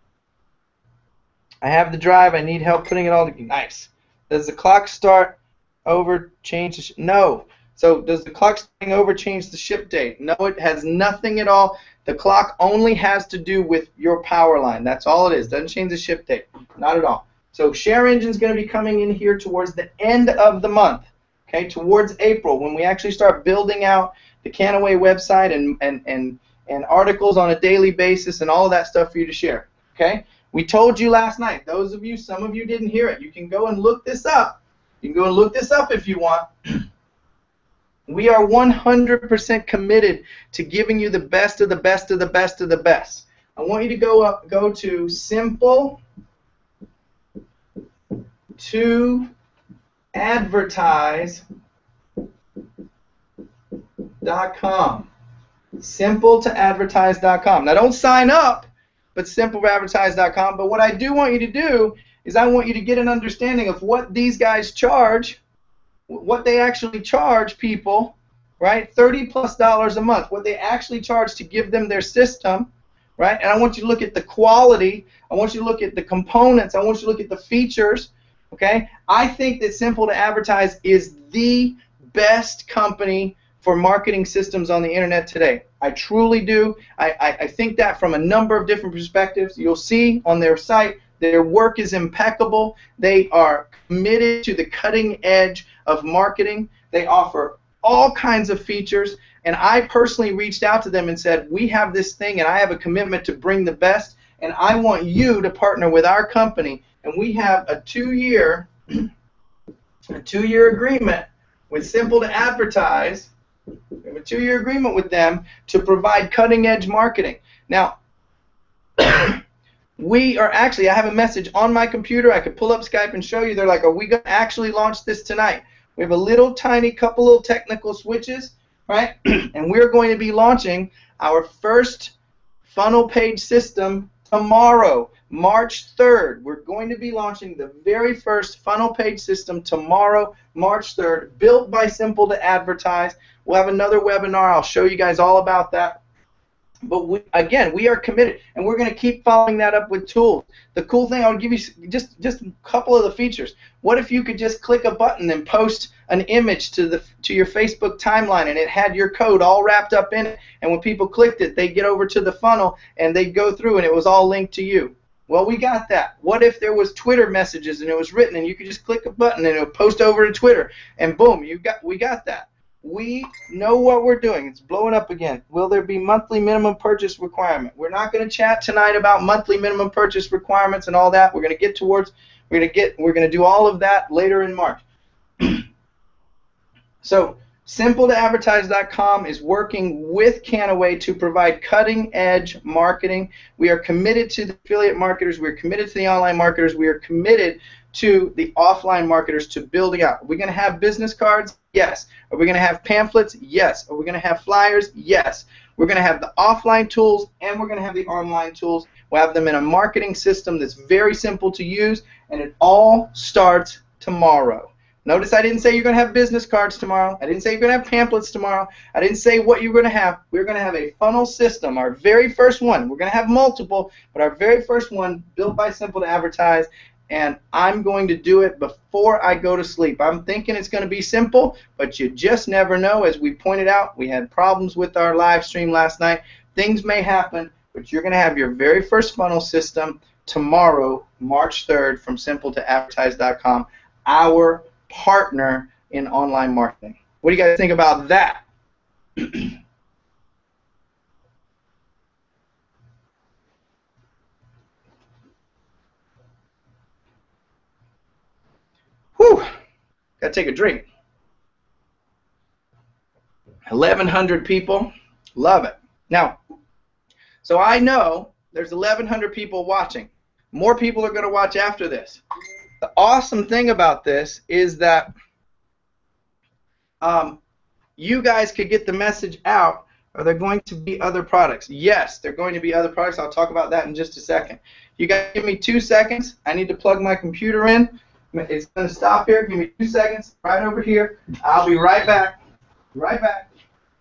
I have the drive. I need help putting it all together. Nice. Does the clock start over change? No. So does the clock starting over change the ship date? No, it has nothing at all. The clock only has to do with your power line. That's all it is. Doesn't change the ship date. Not at all. So Share Engine is going to be coming in here towards the end of the month. Okay, towards April, when we actually start building out the Canaway website and articles on a daily basis and all of that stuff for you to share. Okay? We told you last night. Those of you, some of you didn't hear it. You can go and look this up. You can go and look this up if you want. We are 100% committed to giving you the best of the best of the best of the best. I want you to go to simple to advertise.com. Simple2advertise.com. Now don't sign up, but simple2advertise.com. But what I do want you to do is I want you to get an understanding of what these guys charge, what they actually charge people right? $30+ a month, what they actually charge to give them their system, right? And I want you to look at the quality. I want you to look at the components. I want you to look at the features, okay? I think that Simple to Advertise is the best company for marketing systems on the internet today. I truly do. I think that from a number of different perspectives. You'll see on their site, their work is impeccable. They are committed to the cutting edge of marketing. They offer all kinds of features, and I personally reached out to them and said, we have this thing and I have a commitment to bring the best, and I want you to partner with our company. And we have a two-year agreement with Simple to Advertise. We have a 2-year agreement with them to provide cutting-edge marketing. Now, we are actually, I have a message on my computer. I could pull up Skype and show you. They're like, are we going to actually launch this tonight? We have a little tiny couple little technical switches, right? And we're going to be launching our first funnel page system tomorrow, March 3rd. We're going to be launching the very first funnel page system tomorrow, March 3rd, built by Simple to Advertise. We'll have another webinar. I'll show you guys all about that. But again, we are committed, and we're going to keep following that up with tools. The cool thing, I'll give you just a couple of the features. What if you could just click a button and post an image to your Facebook timeline, and it had your code all wrapped up in it, and when people clicked it, they get over to the funnel, and they go through, and it was all linked to you. Well, we got that. What if there was Twitter messages, and it was written, and you could just click a button, and it would post over to Twitter, and boom, we got that. We know what we're doing. It's blowing up again. Will there be monthly minimum purchase requirement? We're not going to chat tonight about monthly minimum purchase requirements and all that. We're going to get towards. We're going to do all of that later in March. So, SimpleToAdvertise.com is working with Canaway to provide cutting-edge marketing. We are committed to the affiliate marketers. We are committed to the online marketers. We are committed to the offline marketers to building out. Are we going to have business cards? Yes. Are we going to have pamphlets? Yes. Are we going to have flyers? Yes. We're going to have the offline tools, and we're going to have the online tools. We'll have them in a marketing system that's very simple to use, and it all starts tomorrow. Notice I didn't say you're going to have business cards tomorrow. I didn't say you're going to have pamphlets tomorrow. I didn't say what you're going to have. We're going to have a funnel system, our very first one. We're going to have multiple, but our very first one built by Simple to Advertise, and I'm going to do it before I go to sleep. I'm thinking it's going to be simple, but you just never know. As we pointed out, we had problems with our live stream last night. Things may happen, but you're going to have your very first funnel system tomorrow, March 3rd, from SimpleToAdvertise.com, our partner in online marketing. What do you guys think about that? Whew, gotta take a drink. 1,100 people, love it. Now, so I know there's 1,100 people watching. More people are gonna watch after this. The awesome thing about this is that you guys could get the message out. Are there going to be other products? Yes, there are going to be other products. I'll talk about that in just a second. You guys give me 2 seconds. I need to plug my computer in. It's going to stop here. Give me 2 seconds. Right over here. I'll be right back. Right back.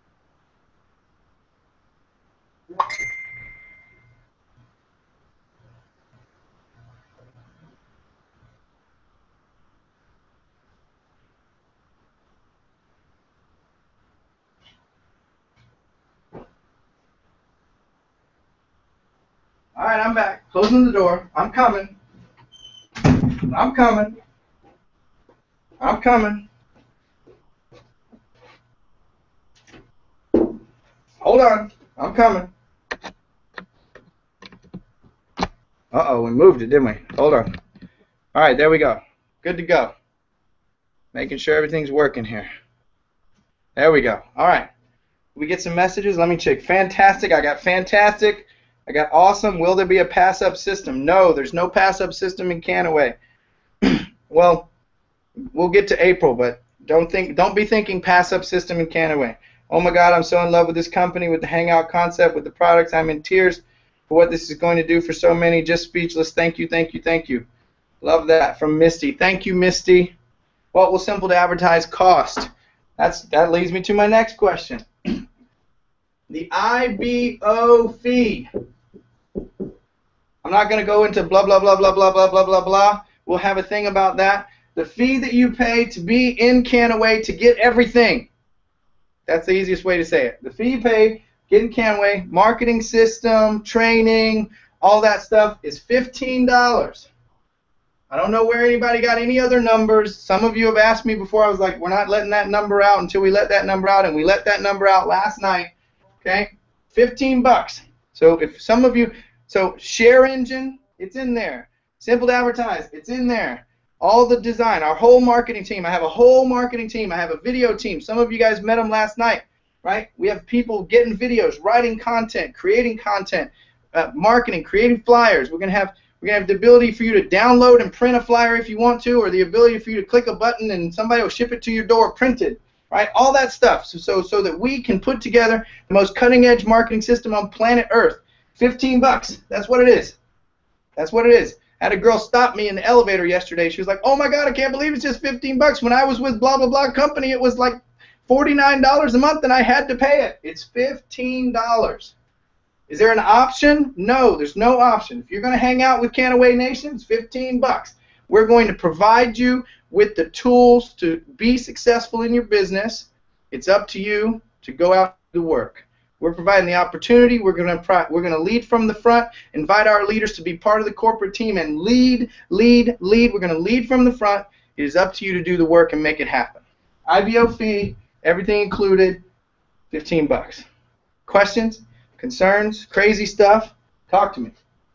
All right, I'm back. Closing the door. I'm coming. I'm coming. I'm coming. Hold on. I'm coming. Uh-oh, we moved it, didn't we? Hold on. All right, there we go. Good to go. Making sure everything's working here. There we go. All right. We get some messages. Let me check. Fantastic. I got fantastic. I got awesome. Will there be a pass-up system? No, there's no pass-up system in Canaway. Well, we'll get to April, but don't be thinking pass-up system in Canaway. Oh my God, I'm so in love with this company, with the Hangout concept, with the products. I'm in tears for what this is going to do for so many. Just speechless. Thank you, thank you, thank you. Love that from Misty. Thank you, Misty. What will Simple to Advertise cost? That leads me to my next question. The IBO fee. I'm not going to go into blah, blah, blah, blah, blah, blah, blah, blah, blah. We'll have a thing about that. The fee that you pay to be in Canaway to get everything. That's the easiest way to say it. The fee you pay, get in Canaway, marketing system, training, all that stuff is $15. I don't know where anybody got any other numbers. Some of you have asked me before. I was like, we're not letting that number out until we let that number out, and we let that number out last night. Okay, $15. So if some of you, so Share Engine, it's in there. Simple to Advertise, it's in there. All the design, our whole marketing team. I have a whole marketing team. I have a video team. Some of you guys met them last night, right? We have people getting videos, writing content, creating content, marketing, creating flyers. We're gonna have the ability for you to download and print a flyer if you want to, or the ability for you to click a button and somebody will ship it to your door printed, right? All that stuff, so that we can put together the most cutting-edge marketing system on planet Earth. $15. That's what it is. That's what it is. I had a girl stop me in the elevator yesterday. She was like, "Oh my God, I can't believe it's just $15. When I was with blah blah blah company, it was like $49 a month, and I had to pay it." It's $15. Is there an option? No, there's no option. If you're going to hang out with Canaway Nation, it's $15. We're going to provide you with the tools to be successful in your business. It's up to you to go out and do the work. We're providing the opportunity. We're going to lead from the front, invite our leaders to be part of the corporate team, and lead. We're going to lead from the front. It is up to you to do the work and make it happen. IBO fee, everything included, $15. Questions? Concerns? Crazy stuff? Talk to me.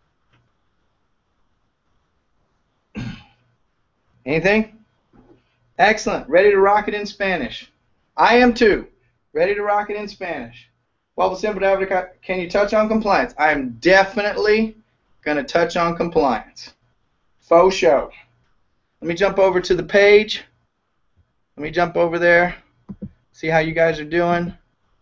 Anything? Excellent. Ready to rock it in Spanish. I am too. Ready to rock it in Spanish. Well, simple to advocate. Can you touch on compliance? I am definitely going to touch on compliance. Faux show. Let me jump over to the page. Let me jump over there. See how you guys are doing.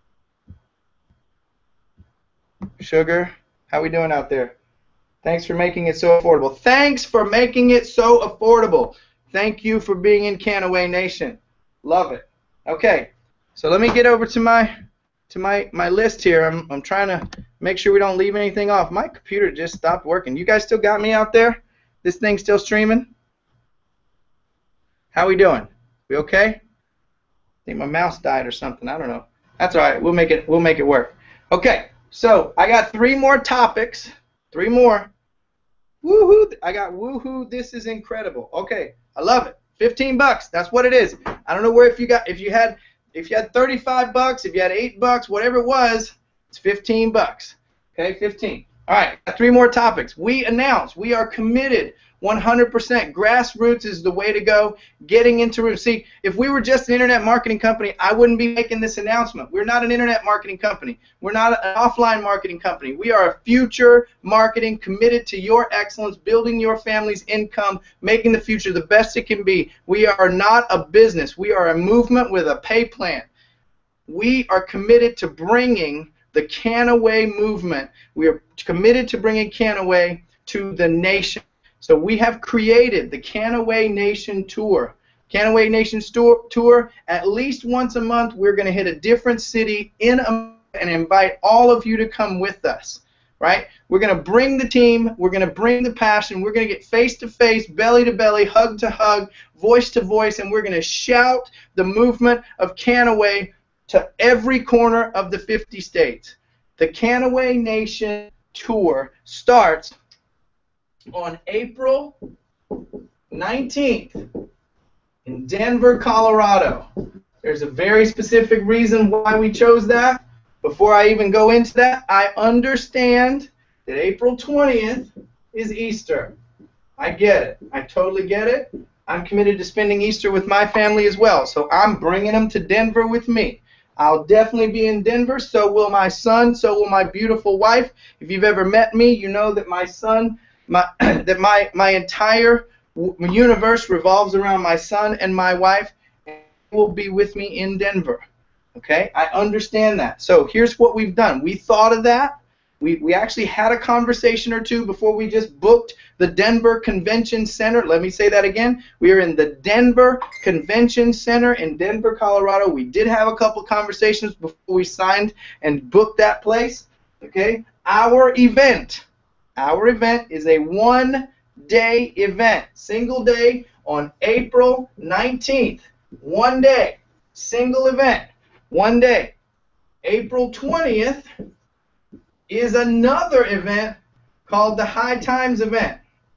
Sugar, how we doing out there? Thanks for making it so affordable. Thanks for making it so affordable. Thank you for being in Canaway Nation. Love it. Okay, so let me get over to my list here. I'm trying to make sure we don't leave anything off. My computer just stopped working. You guys still got me out there? This thing's still streaming? How we doing? We okay? I think my mouse died or something. I don't know. That's all right. We'll make it work. Okay. So I got 3 more topics. 3 more. Woohoo! I got woohoo. This is incredible. Okay, I love it. $15. That's what it is. I don't know where if you had $35, if you had $8, whatever it was, it's $15. Okay, 15. All right, got 3 more topics. We announced we are committed 100%. Grassroots is the way to go. Getting into rooms. See, if we were just an internet marketing company, I wouldn't be making this announcement. We're not an internet marketing company. We're not an offline marketing company. We are a future marketing committed to your excellence, building your family's income, making the future the best it can be. We are not a business. We are a movement with a pay plan. We are committed to bringing the Canaway movement. We are committed to bringing Canaway to the nation. So we have created the Canaway Nation Tour. Canaway Nation Tour, at least once a month, we're going to hit a different city in America and invite all of you to come with us, right? We're going to bring the team. We're going to bring the passion. We're going to get face-to-face, belly-to-belly, hug-to-hug, voice-to-voice, and we're going to shout the movement of Canaway to every corner of the 50 states. The Canaway Nation Tour starts on April 19th in Denver, Colorado. There's a very specific reason why we chose that. Before I even go into that, I understand that April 20th is Easter. I get it. I totally get it. I'm committed to spending Easter with my family as well, so I'm bringing them to Denver with me. I'll definitely be in Denver, so will my son, so will my beautiful wife. If you've ever met me, you know that my son, my entire universe revolves around my son and my wife, and they will be with me in Denver. Okay? I understand that. So here's what we've done. We thought of that. We actually had a conversation or two before we just booked the Denver Convention Center. Let me say that again. We are in the Denver Convention Center in Denver, Colorado. We did have a couple conversations before we signed and booked that place. Okay? Our event is a one-day event, single day on April 19th. One day, single event, one day. April 20th is another event called the High Times event.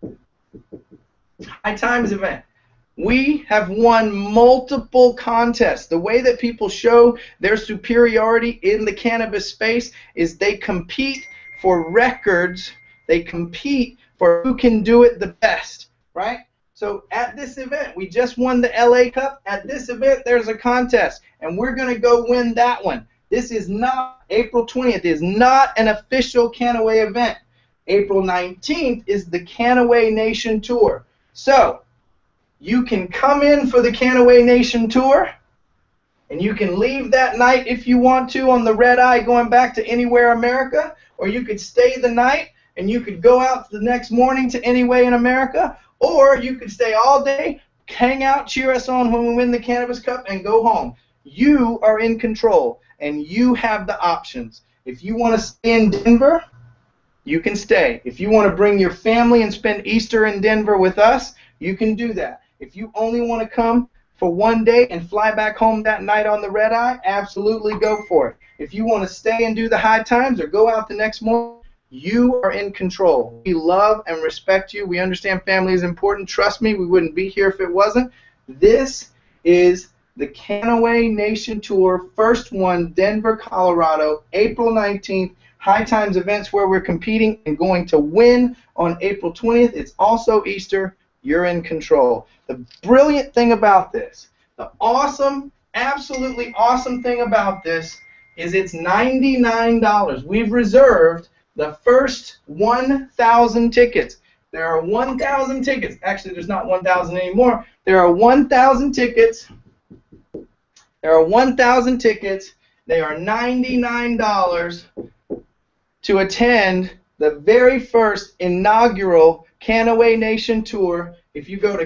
High Times event. We have won multiple contests. The way that people show their superiority in the cannabis space is they compete for records. They compete for who can do it the best, right? So at this event, we just won the LA Cup. At this event, there's a contest, and we're going to go win that one. This is not, April 20th is not an official Canaway event. April 19th is the Canaway Nation Tour. So you can come in for the Canaway Nation Tour, and you can leave that night if you want to on the red eye going back to Anywhere America, or you could stay the night and you could go out the next morning to Anyway in America, or you could stay all day, hang out, cheer us on when we win the Cannabis Cup, and go home. You are in control, and you have the options. If you want to stay in Denver, you can stay. If you want to bring your family and spend Easter in Denver with us, you can do that. If you only want to come for one day and fly back home that night on the red eye, absolutely go for it. If you want to stay and do the High Times or go out the next morning, you are in control. We love and respect you. We understand family is important. Trust me, we wouldn't be here if it wasn't. This is the Canaway Nation Tour, first one, Denver, Colorado, April 19th. High Times events where we're competing and going to win on April 20th. It's also Easter. You're in control. The brilliant thing about this, the awesome, absolutely awesome thing about this is it's $99. We've reserved the first 1,000 tickets. There are 1,000 tickets. Actually, there's not 1,000 anymore. There are 1,000 tickets. There are 1,000 tickets. They are $99 to attend the very first inaugural Canaway Nation Tour. If you go to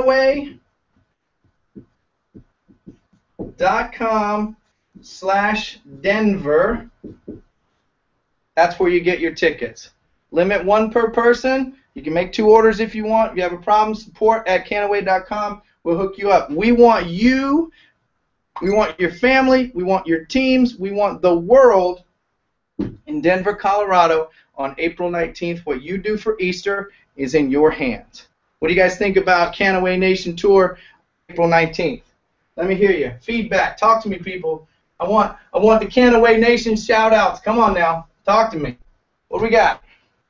canaway.com/Denver, that's where you get your tickets. Limit one per person. You can make 2 orders if you want. If you have a problem, support at canaway.com. We'll hook you up. We want you. We want your family. We want your teams. We want the world in Denver, Colorado on April 19th. What you do for Easter is in your hands. What do you guys think about Canaway Nation Tour April 19th? Let me hear you. Feedback. Talk to me, people. I want the Canaway Nation shout-outs. Come on now. Talk to me. What do we got?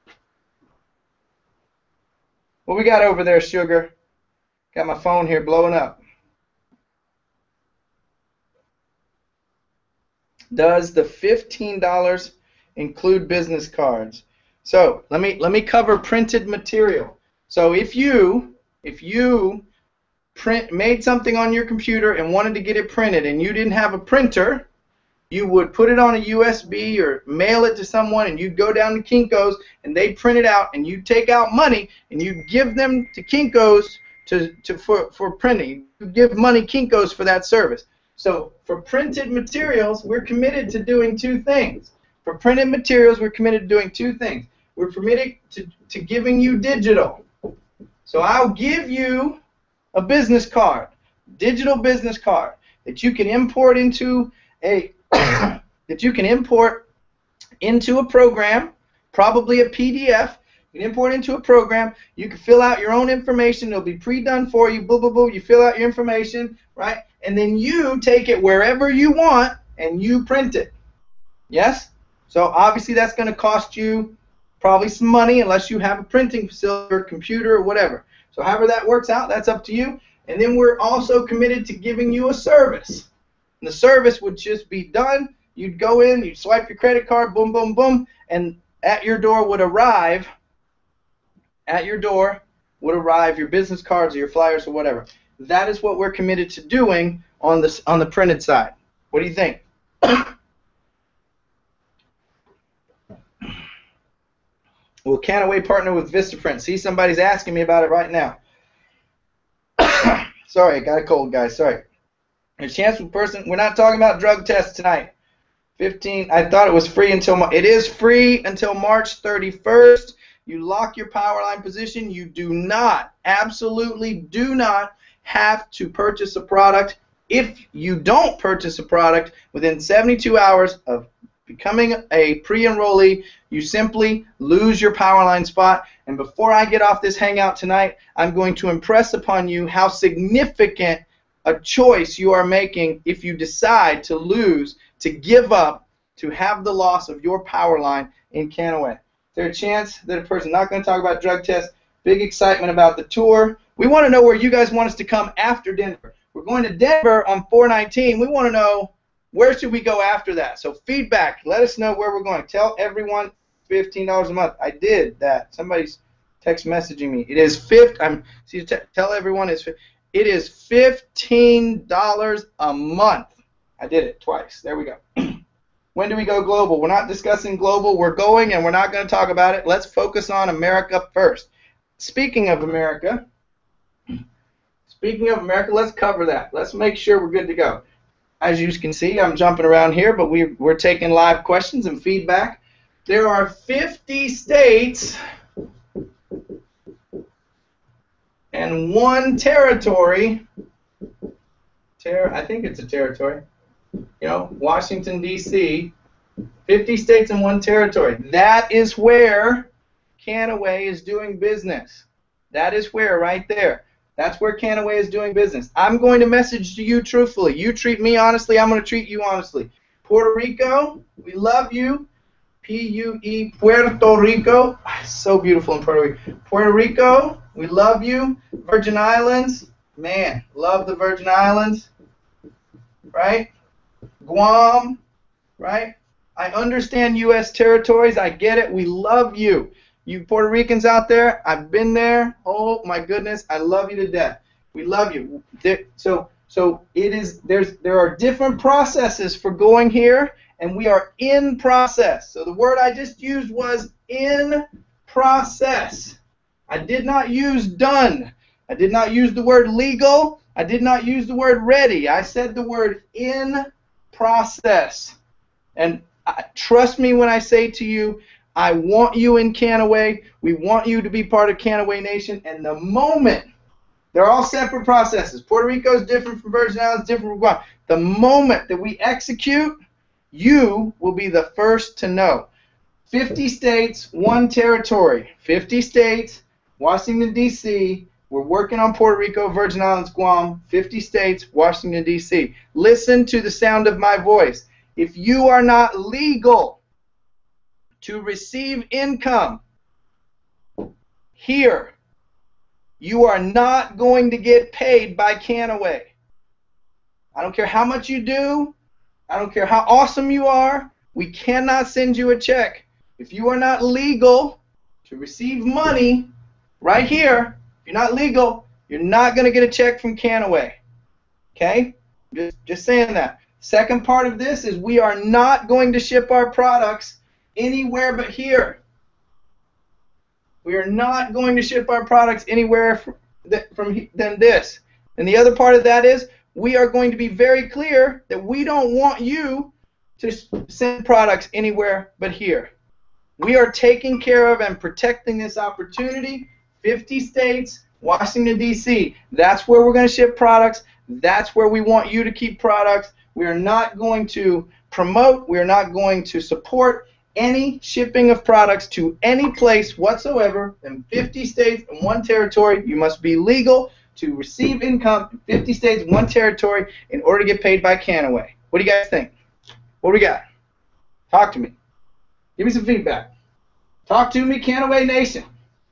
What we got over there, Sugar? Got my phone here blowing up. Does the $15 include business cards? So let me cover printed material. So if you made something on your computer and wanted to get it printed and you didn't have a printer, you would put it on a USB or mail it to someone, and you'd go down to Kinko's and they'd print it out, and you'd take out money and you'd give them to Kinko's for printing. You give money Kinko's for that service. So for printed materials, we're committed to doing 2 things. For printed materials, we're committed to doing 2 things. We're committed to giving you digital. So I'll give you a business card, digital business card that you can import into a program, probably a PDF. You can import into a program. You can fill out your own information. It'll be pre-done for you. Boom, boom, boom. You fill out your information, right? And then you take it wherever you want and you print it. Yes? So obviously that's going to cost you probably some money unless you have a printing facility or computer or whatever. So however that works out, that's up to you. And then we're also committed to giving you a service. And the service would just be done. You'd go in, you'd swipe your credit card, boom, boom, boom, and at your door would arrive your business cards or your flyers or whatever. That is what we're committed to doing on the printed side. What do you think? Will Canaway partner with Vistaprint? See, somebody's asking me about it right now. Sorry, I got a cold, guys. Sorry. A chance with person. We're not talking about drug tests tonight. 15. I thought it was free until. It is free until March 31st. You lock your power line position. You do not, absolutely do not have to purchase a product. If you don't purchase a product within 72 hours of becoming a pre-enrollee, you simply lose your power line spot. And before I get off this hangout tonight, I'm going to impress upon you how significant a choice you are making if you decide to lose, to give up, to have the loss of your power line in Canaway. Is there a chance that a person not going to talk about drug tests? Big excitement about the tour. We want to know where you guys want us to come after Denver. We're going to Denver on 4/19. We want to know where should we go after that. So feedback. Let us know where we're going. Tell everyone $15 a month. I did that. Somebody's text messaging me. It is tell everyone it is $15 a month. I did it twice. There we go. When do we go global? We're not discussing global. We're going, and we're not going to talk about it. Let's focus on America first. Speaking of America, let's cover that. Let's make sure we're good to go. As you can see, I'm jumping around here, but we're taking live questions and feedback. There are 50 states and one territory. I think it's a territory. You know, Washington, D.C., 50 states and one territory. That is where Canaway is doing business. That is where, right there. That's where Canaway is doing business. I'm going to message to you truthfully. You treat me honestly, I'm going to treat you honestly. Puerto Rico, we love you. P-U-E, Puerto Rico. So beautiful in Puerto Rico. Puerto Rico, we love you. Virgin Islands, man, love the Virgin Islands. Right? Guam, right? I understand U.S. territories. I get it. We love you. You Puerto Ricans out there, I've been there. Oh, my goodness. I love you to death. We love you. So there are different processes for going here, and we are in process. So the word I just used was in process. I did not use done. I did not use the word legal. I did not use the word ready. I said the word in process. And trust me when I say to you, I want you in Canaway. We want you to be part of Canaway Nation. And the moment, they're all separate processes. Puerto Rico is different from Virgin Islands, different from Guam. The moment that we execute, you will be the first to know. 50 states, one territory. 50 states, Washington, D.C., we're working on Puerto Rico, Virgin Islands, Guam, 50 states, Washington, D.C. Listen to the sound of my voice. If you are not legal to receive income here, you are not going to get paid by Canaway. I don't care how much you do. I don't care how awesome you are. We cannot send you a check. If you are not legal to receive money right here, if you're not legal, you're not going to get a check from Canaway. Okay? Just saying that. Second part of this is we are not going to ship our products anywhere but here. We are not going to ship our products anywhere than this. And the other part of that is we are going to be very clear that we don't want you to send products anywhere but here. We are taking care of and protecting this opportunity. 50 states, Washington, D.C. That's where we're going to ship products. That's where we want you to keep products. We are not going to promote. We are not going to support any shipping of products to any place whatsoever in 50 states and one territory. You must be legal to receive income in 50 states and one territory in order to get paid by Canaway. What do you guys think? What do we got? Talk to me. Give me some feedback. Talk to me, Canaway Nation.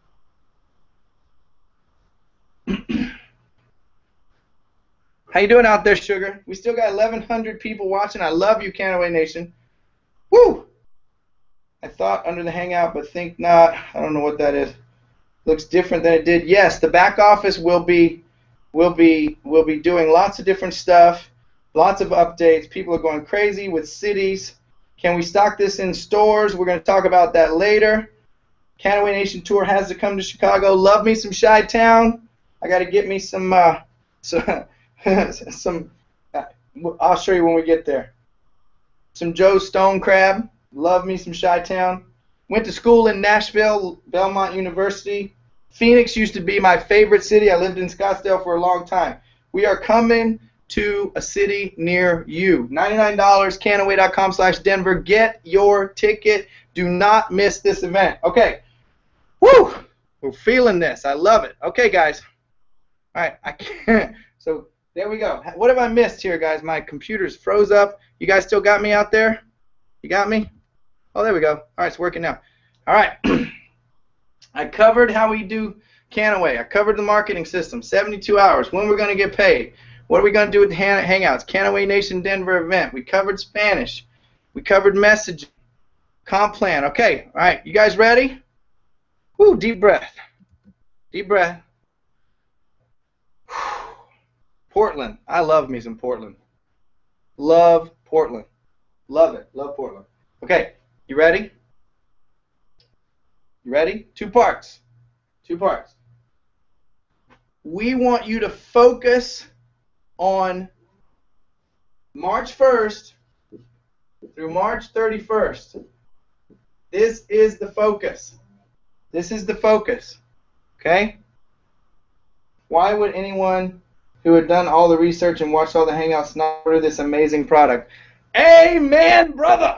How you doing out there, Sugar? We still got 1,100 people watching. I love you, Canaway Nation. Woo! I thought under the Hangout, but think not. I don't know what that is. Looks different than it did. Yes, the back office will be doing lots of different stuff, lots of updates. People are going crazy with cities. Can we stock this in stores? We're going to talk about that later. Canaway Nation tour has to come to Chicago. Love me some Chi-Town. I got to get me some, I'll show you when we get there. Some Joe Stone Crab. Love me some Chi-Town. Went to school in Nashville, Belmont University. Phoenix used to be my favorite city. I lived in Scottsdale for a long time. We are coming to a city near you. $99, canaway.com/Denver. Get your ticket. Do not miss this event. Okay. Woo! We're feeling this. I love it. Okay, guys. All right. I can't. So there we go. What have I missed here, guys? My computer's froze up. You guys still got me out there? You got me? Oh, there we go. All right, it's working now. All right. I covered how we do Canaway. I covered the marketing system, 72 hours, when we're going to get paid, what are we going to do with the Hangouts, Canaway Nation Denver event. We covered Spanish. We covered messaging, comp plan. Okay, all right, you guys ready? Woo, deep breath. Deep breath. Portland. I love me some Portland. Love Portland. Love it. Love Portland. Okay, you ready? You ready? Two parts. Two parts. We want you to focus on March 1st through March 31st. This is the focus. This is the focus. Okay? Why would anyone who had done all the research and watched all the Hangouts not order this amazing product? Amen, brother!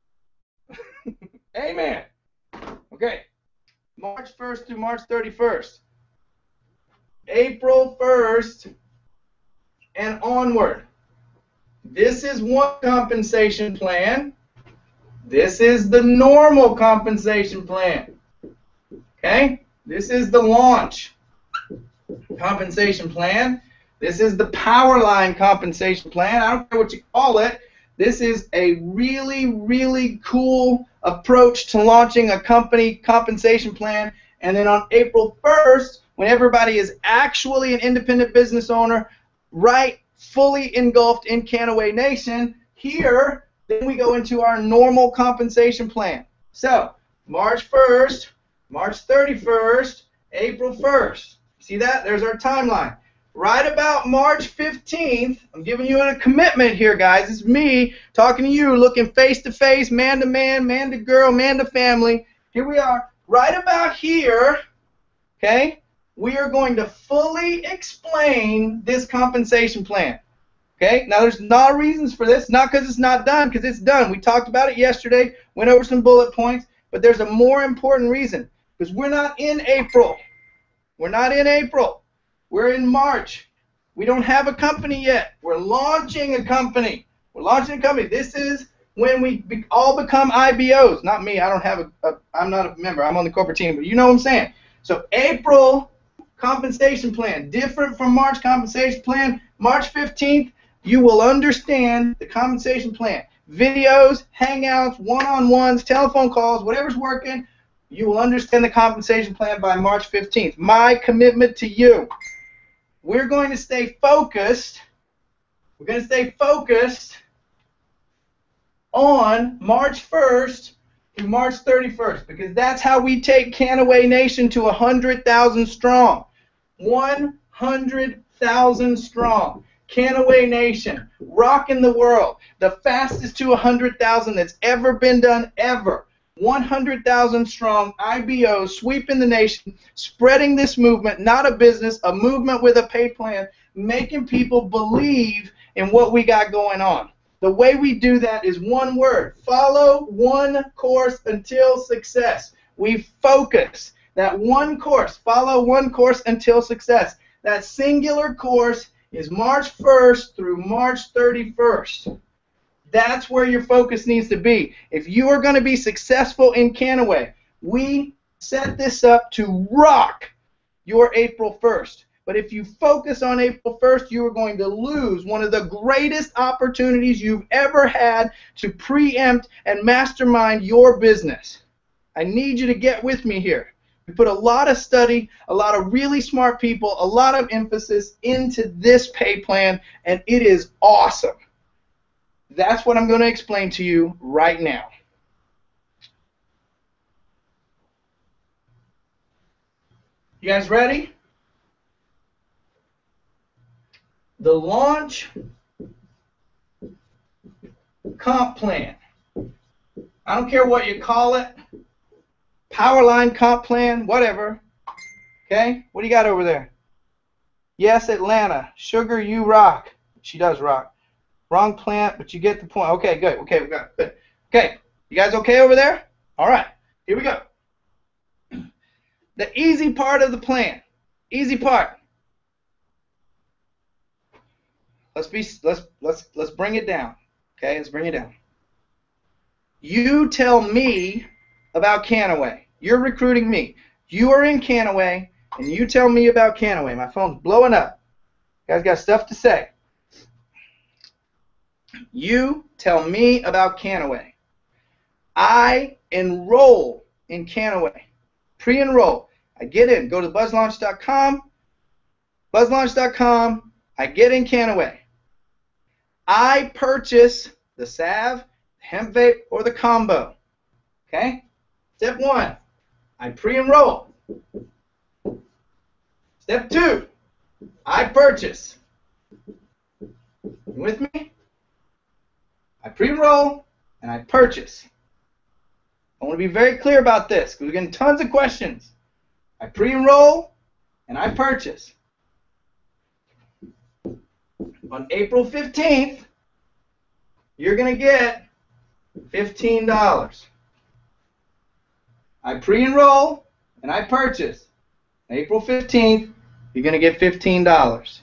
Amen. Okay. March 1st through March 31st. April 1st and onward. This is one compensation plan. This is the normal compensation plan. Okay? This is the launch compensation plan. This is the power line compensation plan. I don't care what you call it. This is a really, really cool approach to launching a company compensation plan. And then on April 1st, when everybody is actually an independent business owner, right, fully engulfed in Canaway Nation, here, then we go into our normal compensation plan. So, March 1st, March 31st, April 1st. See that? There's our timeline. Right about March 15th, I'm giving you a commitment here, guys. It's me talking to you, looking face-to-face, man-to-man, man-to-girl, man-to-family. Here we are. Right about here, okay, we are going to fully explain this compensation plan. Okay? Now, there's no reasons for this. Not because it's not done, because it's done. We talked about it yesterday, went over some bullet points, but there's a more important reason, because we're not in April. We're not in April. We're in March. We don't have a company yet. We're launching a company. We're launching a company. This is when we all become IBOs. Not me. I don't have I'm not a member. I'm on the corporate team, but you know what I'm saying. So April compensation plan, different from March compensation plan. March 15th, you will understand the compensation plan. Videos, hangouts, one-on-ones, telephone calls, whatever's working, you will understand the compensation plan by March 15th. My commitment to you. We're going to stay focused. We're going to stay focused on March 1st through March 31st, because that's how we take Canaway Nation to 100,000 strong. 100,000 strong. Canaway Nation, rocking the world. The fastest to 100,000 that's ever been done, ever. 100,000 strong, IBOs, sweeping the nation, spreading this movement, not a business, a movement with a pay plan, making people believe in what we got going on. The way we do that is one word: follow one course until success. We focus. That one course, follow one course until success. That singular course is March 1st through March 31st. That's where your focus needs to be. If you are going to be successful in Canaway, we set this up to rock your April 1st. But if you focus on April 1st, you are going to lose one of the greatest opportunities you've ever had to preempt and mastermind your business. I need you to get with me here. We put a lot of study, a lot of really smart people, a lot of emphasis into this pay plan, and it is awesome. That's what I'm going to explain to you right now. You guys ready? The launch comp plan. I don't care what you call it. Powerline comp plan, whatever. Okay? What do you got over there? Yes, Atlanta. Sugar, you rock. She does rock. Wrong plant, but you get the point. Okay, good. Okay, we got it. Good. Okay, you guys okay over there? All right, here we go. The easy part of the plan. Easy part. Let's bring it down. Okay, let's bring it down. You tell me about Canaway. You're recruiting me. You are in Canaway, and you tell me about Canaway. My phone's blowing up. You guys got stuff to say. You tell me about Canaway. I enroll in Canaway. Pre-enroll. I get in. Go to buzzlaunch.com. Buzzlaunch.com. I get in Canaway. I purchase the salve, the hemp vape, or the combo. Okay? Step 1. I pre-enroll. Step 2. I purchase. You with me? I pre-enroll and I purchase. I want to be very clear about this because we're getting tons of questions. I pre-enroll and I purchase. On April 15th, you're going to get $15. I pre-enroll and I purchase. April 15th, you're going to get $15.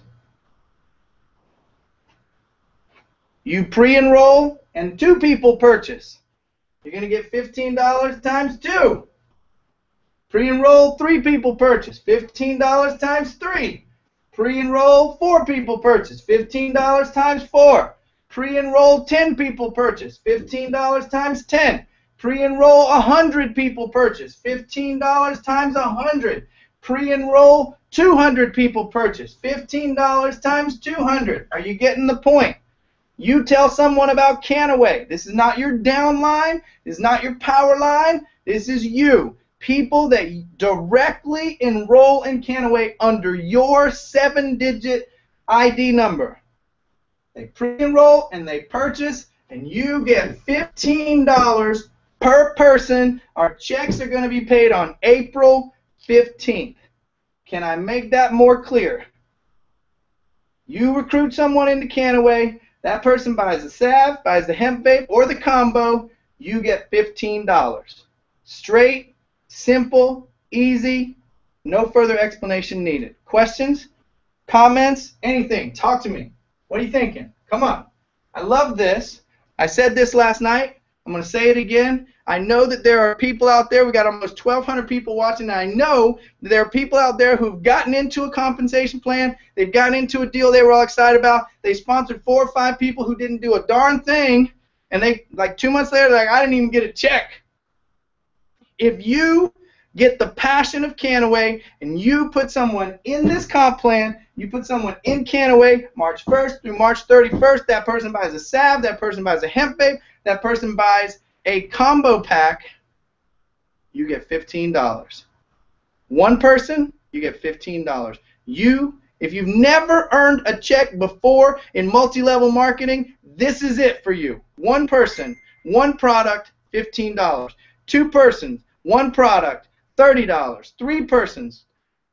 You pre-enroll and 2 people purchase. You're going to get $15 times 2. Pre-enroll, 3 people purchase. $15 times 3. Pre-enroll, 4 people purchase. $15 times 4. Pre-enroll, 10 people purchase. $15 times 10. Pre-enroll, 100 people purchase. $15 times 100. Pre-enroll, 200 people purchase. $15 times 200. Are you getting the point? You tell someone about Canaway. This is not your downline. This is not your power line. This is you. People that directly enroll in Canaway under your 7-digit ID number. They pre-enroll and they purchase, and you get $15 per person. Our checks are going to be paid on April 15th. Can I make that more clear? You recruit someone into Canaway. That person buys the salve, buys the hemp vape, or the combo. You get $15. Straight, simple, easy, no further explanation needed. Questions? Comments? Anything? Talk to me. What are you thinking? Come on. I love this. I said this last night. I'm going to say it again. I know that there are people out there. We got almost 1,200 people watching. And I know that there are people out there who've gotten into a compensation plan. They've gotten into a deal they were all excited about. They sponsored 4 or 5 people who didn't do a darn thing. And they, like 2 months later, they're like, I didn't even get a check. If you get the passion of Canaway and you put someone in this comp plan, you put someone in Canaway March 1st through March 31st, that person buys a salve, that person buys a hemp vape, that person buys a combo pack, you get $15. One person, you get $15. You, if you've never earned a check before in multi-level marketing, this is it for you. One person, one product, $15. 2 persons, one product, $30. 3 persons,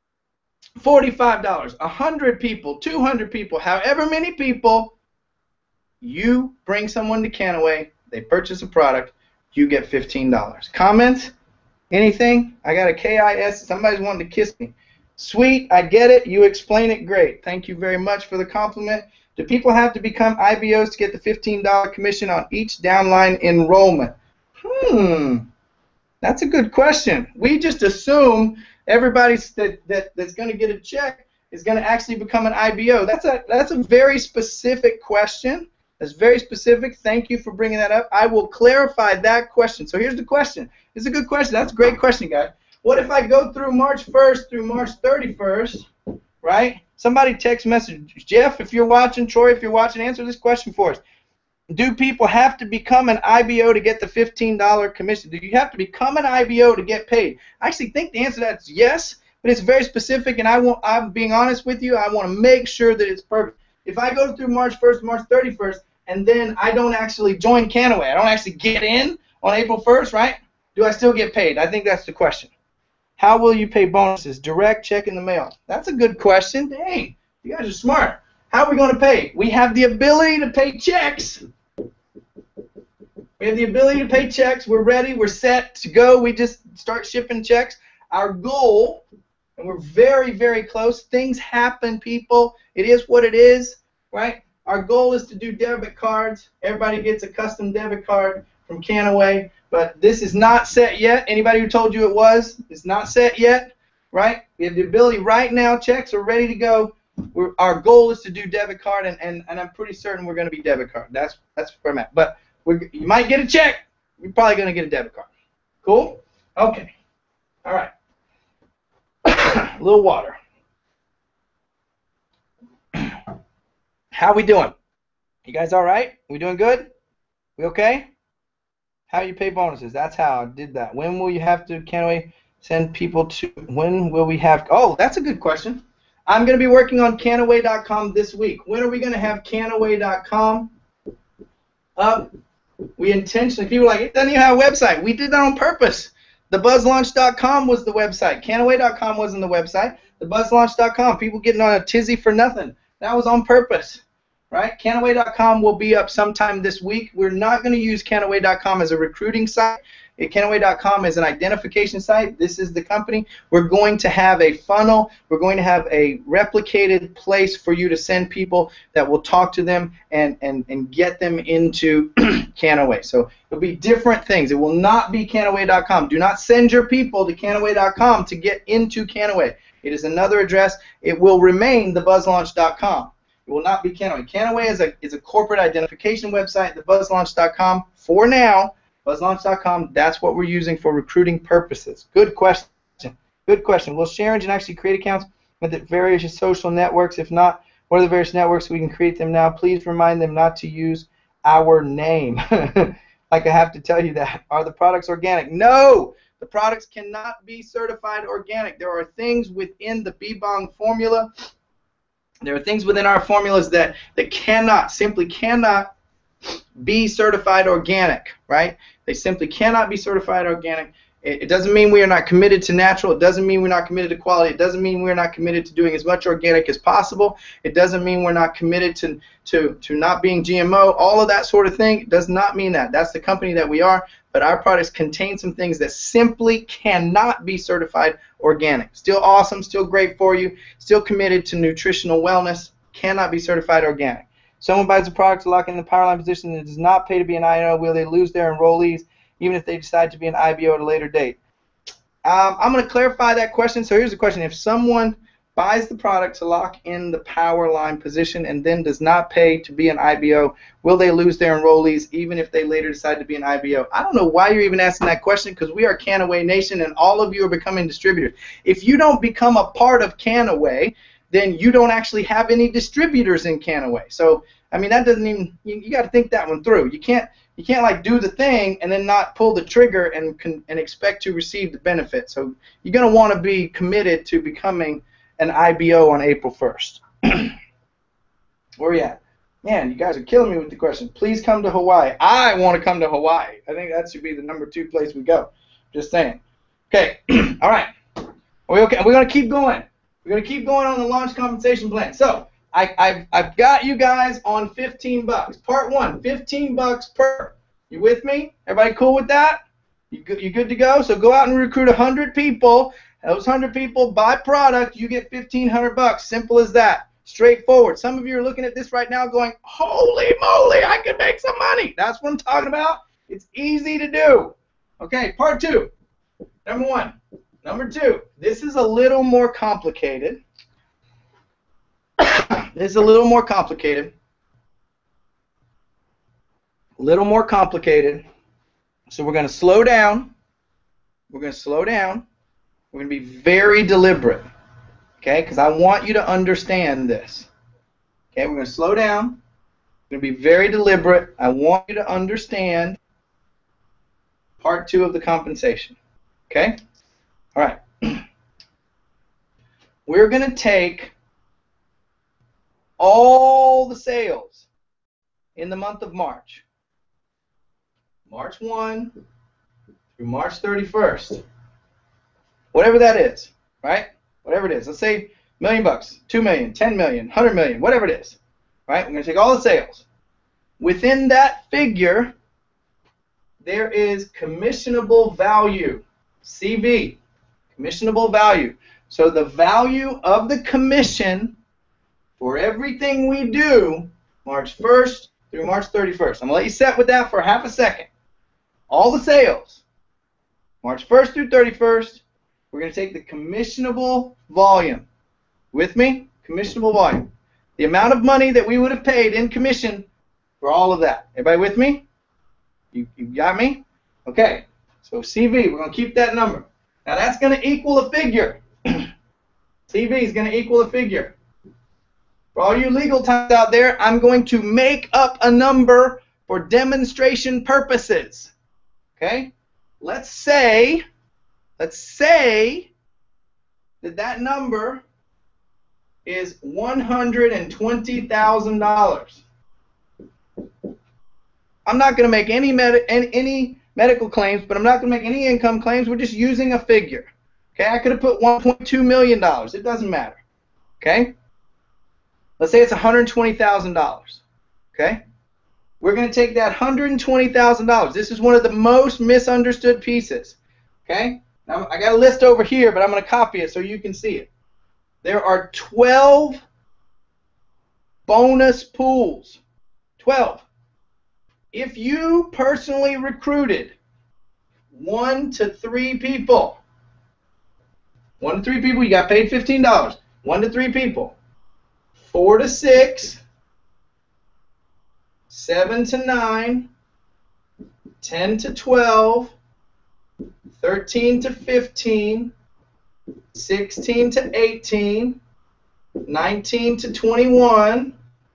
$45. 100 people, 200 people, however many people, you bring someone to Canaway, they purchase a product, you get $15. Comments? Anything? I got a KIS. Somebody's wanting to kiss me. Sweet, I get it. You explain it great. Thank you very much for the compliment. Do people have to become IBOs to get the $15 commission on each downline enrollment? That's a good question. We just assume everybody that's going to get a check is going to actually become an IBO. That's a very specific question. That's very specific. Thank you for bringing that up. I will clarify that question. So here's the question. It's a good question. That's a great question, guys. What if I go through March 1st through March 31st, right? Somebody text message, Jeff, if you're watching, Troy, if you're watching, answer this question for us. Do people have to become an IBO to get the $15 commission? Do you have to become an IBO to get paid? I actually think the answer to that is yes, but it's very specific, and I'm being honest with you, I want to make sure that it's perfect. If I go through March 1st, March 31st, and then I don't actually join Canaway, I don't actually get in on April 1st, right? Do I still get paid? I think that's the question. How will you pay bonuses? Direct, check in the mail. That's a good question. Hey, you guys are smart. How are we going to pay? We have the ability to pay checks. We have the ability to pay checks. We're ready. We're set to go. We just start shipping checks. Our goal, and we're very, very close. Things happen, people. It is what it is, right? Our goal is to do debit cards. Everybody gets a custom debit card from Canaway, but this is not set yet. Anybody who told you it was, it's not set yet, right? We have the ability right now. Checks are ready to go. Our goal is to do debit card, and I'm pretty certain we're going to be debit card. That's where I'm at. But you might get a check. You're probably going to get a debit card. Cool? Okay. All right. A little water. How we doing? You guys all right? We doing good? We okay? How you pay bonuses? That's how I did that. When will you have to, Canaway, send people to, when will we have, oh, that's a good question. I'm going to be working on Canaway.com this week. When are we going to have Canaway.com up? We intentionally, people are like, it doesn't even have a website. We did that on purpose. TheBuzzLaunch.com was the website. Canaway.com wasn't the website. TheBuzzLaunch.com, people getting on a tizzy for nothing. That was on purpose, right? Canaway.com will be up sometime this week. We're not going to use Canaway.com as a recruiting site. Canaway.com is an identification site. This is the company. We're going to have a funnel. We're going to have a replicated place for you to send people that will talk to them and get them into Canaway. So it'll be different things. It will not be Canaway.com. Do not send your people to Canaway.com to get into Canaway. It is another address. It will remain thebuzzlaunch.com. It will not be Canaway. Canaway is a corporate identification website. Thebuzzlaunch.com for now. BuzzLaunch.com, that's what we're using for recruiting purposes. Good question. Good question. Will Sharon actually create accounts with the various social networks? If not, what are the various networks we can create them now? Please remind them not to use our name. Like I have to tell you that. Are the products organic? No! The products cannot be certified organic. There are things within the B-Bong formula. There are things within our formulas that simply cannot be certified organic, right? They simply cannot be certified organic. It doesn't mean we are not committed to natural. It doesn't mean we're not committed to quality. It doesn't mean we're not committed to doing as much organic as possible. It doesn't mean we're not committed to not being GMO. All of that sort of thing does not mean that. That's the company that we are, but our products contain some things that simply cannot be certified organic. Still awesome, still great for you, still committed to nutritional wellness, cannot be certified organic. Someone buys a product to lock in the power line position and does not pay to be an INO. Will they lose their enrollees even if they decide to be an IBO at a later date? I'm going to clarify that question. So here's the question. If someone buys the product to lock in the power line position and then does not pay to be an IBO, will they lose their enrollees even if they later decide to be an IBO? I don't know why you're even asking that question, because we are Canaway Nation and all of you are becoming distributors. If you don't become a part of Canaway, then you don't actually have any distributors in Canaway. So, I mean, that doesn't even, you got to think that one through. You can't like do the thing and then not pull the trigger and expect to receive the benefit. So you're going to want to be committed to becoming an IBO on April 1st. Where are we at? Man, you guys are killing me with the question. Please come to Hawaii. I want to come to Hawaii. I think that should be the #2 place we go. Just saying. Okay. All right. Are we okay? We're going to keep going. We're going to keep going on the launch compensation plan. So I've got you guys on $15. Part 1, $15 per. You with me? Everybody cool with that? You good to go? So go out and recruit 100 people. Those 100 people buy product. You get $1,500. Simple as that. Straightforward. Some of you are looking at this right now going, holy moly, I could make some money. That's what I'm talking about. It's easy to do. Okay, part 2. Number 1. Number 2, this is a little more complicated. This is a little more complicated. A little more complicated. So we're going to slow down. We're going to slow down. We're going to be very deliberate. Okay, because I want you to understand this. Okay, we're going to slow down. We're going to be very deliberate. I want you to understand part 2 of the compensation. Okay? All right. we're going to take all the sales in the month of March, March 1 through March 31st, whatever that is, right? Whatever it is. Let's say $1 million, $2 million, $10 million, $100 million, whatever it is, right? We're going to take all the sales. Within that figure, there is commissionable value, CV, commissionable value. So the value of the commission for everything we do, March 1st through March 31st. I'm going to let you sit with that for half a second. All the sales, March 1st through 31st, we're going to take the commissionable volume. With me? Commissionable volume. The amount of money that we would have paid in commission for all of that. Everybody with me? You got me? Okay. So CV, we're going to keep that number. Now that's going to equal a figure. CV is going to equal a figure. For all you legal types out there, I'm going to make up a number for demonstration purposes. Okay? Let's say that number is $120,000. I'm not going to make any medical claims, but I'm not going to make any income claims. We're just using a figure. Okay? I could have put $1.2 million. It doesn't matter. Okay? Let's say it's $120,000. Okay? We're going to take that $120,000. This is one of the most misunderstood pieces. Okay? Now, I got a list over here, but I'm going to copy it so you can see it. There are 12 bonus pools. 12. If you personally recruited 1 to 3 people, you got paid $15. 1 to 3 people. 4 to 6, 7 to 9, 10 to 12, 13 to 15, 16 to 18, 19 to 21,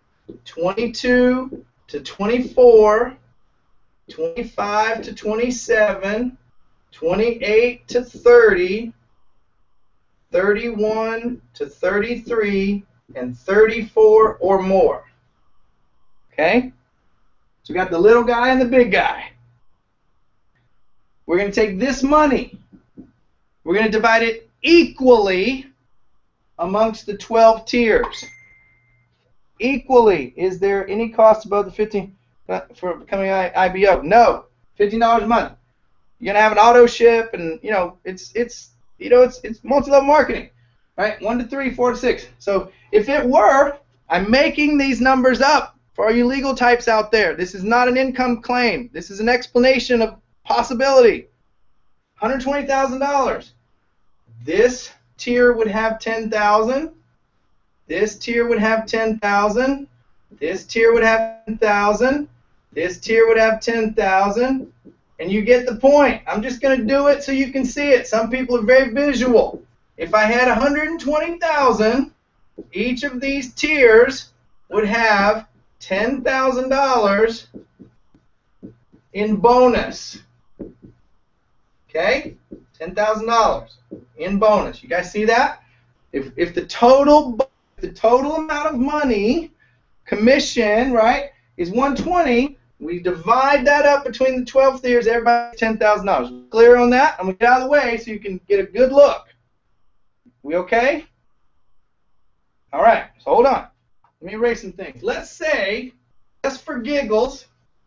22 to 24, 25 to 27, 28 to 30, 31 to 33, and 34 or more. Okay? So we got the little guy and the big guy. We're going to take this money. We're going to divide it equally amongst the 12 tiers. Equally. Is there any cost above the 15 for becoming IBO? No. $15 a month. You're going to have an auto ship, and it's multi-level marketing. Right? 1 to 3, 4 to 6. So if it were, I'm making these numbers up for all you legal types out there. This is not an income claim. This is an explanation of possibility. $120,000. This tier would have 10,000. This tier would have 10,000. This tier would have 10,000. This tier would have 10,000. And you get the point. I'm just going to do it so you can see it. Some people are very visual. If I had 120,000, each of these tiers would have $10,000 in bonus. Okay? $10,000 in bonus. You guys see that? If the total amount of money, commission, right, is 120, we divide that up between the 12 tiers, everybody gets $10,000. Clear on that? I'm going to get out of the way so you can get a good look. We okay? All right, so hold on. Let me erase some things. Let's say, just for giggles,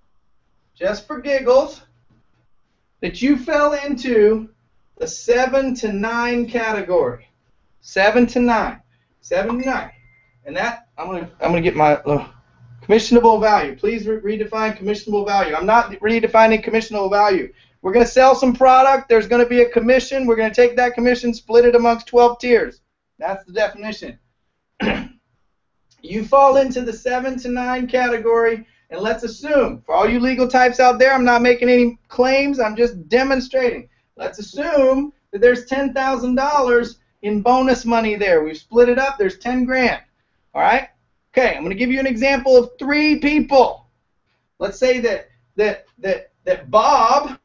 that you fell into the 7 to 9 category. 7 to 9. 7 to 9. And that, I'm gonna get my commissionable value. Please redefine commissionable value. I'm not redefining commissionable value. We're going to sell some product. There's going to be a commission. We're going to take that commission, split it amongst 12 tiers. That's the definition. You fall into the 7 to 9 category, and let's assume, for all you legal types out there, I'm not making any claims. I'm just demonstrating. Let's assume that there's $10,000 in bonus money there. We've split it up. There's 10 grand. All right? Okay, I'm going to give you an example of 3 people. Let's say that Bob,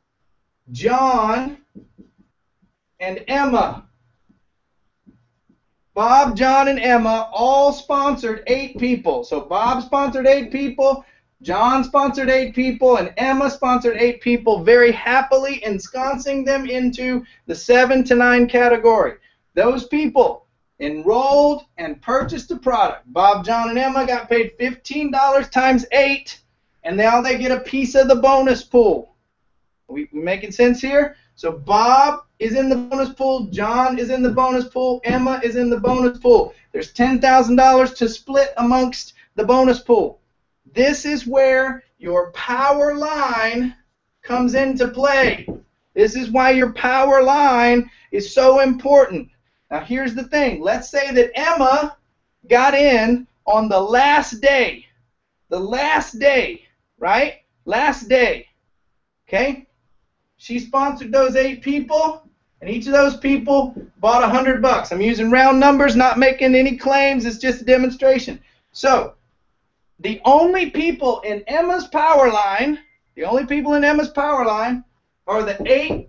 John, and Emma Bob, John, and Emma all sponsored 8 people. So Bob sponsored 8 people, John sponsored 8 people, and Emma sponsored 8 people, very happily ensconcing them into the 7 to 9 category. Those people enrolled and purchased the product. Bob, John, and Emma got paid $15 times 8, and now they get a piece of the bonus pool. We making sense here? So Bob is in the bonus pool, John is in the bonus pool, Emma is in the bonus pool. There's $10,000 to split amongst the bonus pool. This is where your power line comes into play. This is why your power line is so important. Now here's the thing. Let's say that Emma got in on the last day. The last day, right? Last day. Okay? She sponsored those 8 people, and each of those people bought $100. I'm using round numbers, not making any claims. It's just a demonstration. So the only people in Emma's power line, are the 8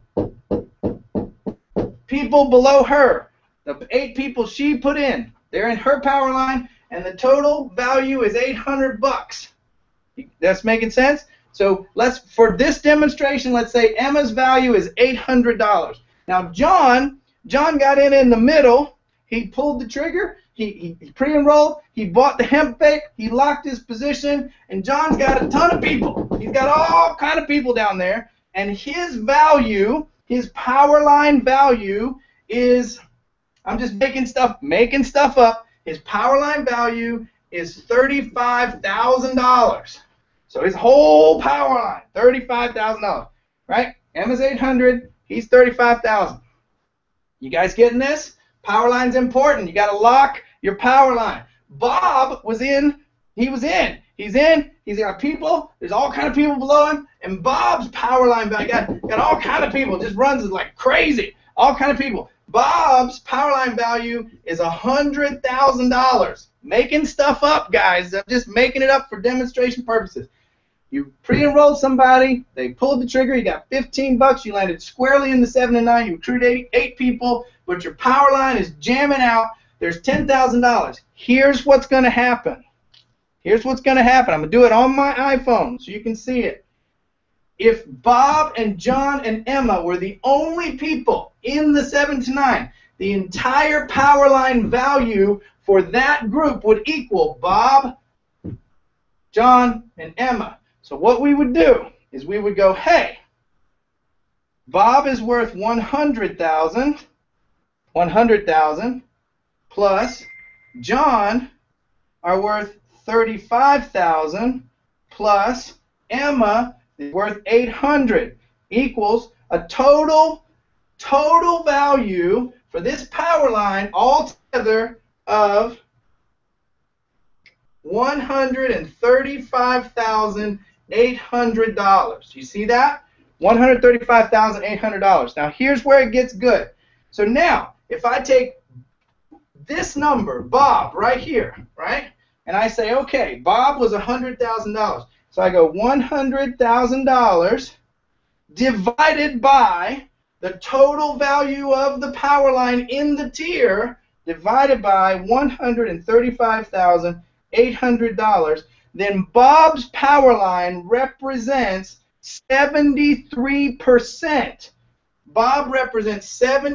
people below her. The 8 people she put in. They're in her power line, and the total value is $800. That's making sense? So for this demonstration, let's say Emma's value is $800. Now John got in the middle. He pulled the trigger. He pre-enrolled. He bought the hemp vape. He locked his position. And John's got a ton of people. He's got all kind of people down there. And his value, his power line value is, I'm just making stuff up. His power line value is $35,000. So his whole power line, $35,000, right? Emma's $800, he's $35,000. You guys getting this? Power line's important. You got to lock your power line. Bob was in. He's got people. There's all kind of people below him. And Bob's power line value got all kind of people. Just runs like crazy. All kind of people. Bob's power line value is $100,000. Making stuff up, guys. I'm just making it up for demonstration purposes. You pre-enrolled somebody, they pulled the trigger, you got $15, you landed squarely in the 7 and 9, you recruited 8 people, but your power line is jamming out, there's $10,000. Here's what's going to happen. I'm going to do it on my iPhone so you can see it. If Bob and John and Emma were the only people in the 7 to 9, the entire power line value for that group would equal Bob, John, and Emma. So what we would do is we would go, hey, Bob is worth $100,000 plus John are worth $35,000 plus Emma is worth $800 equals a total value for this power line altogether of $135,800. You see that? $135,800. Now here's where it gets good. So now, if I take this number, Bob, right here, right? And I say, okay, Bob was $100,000. So I go $100,000 divided by the total value of the power line in the tier divided by $135,800. Then Bob's power line represents 73%. Bob represents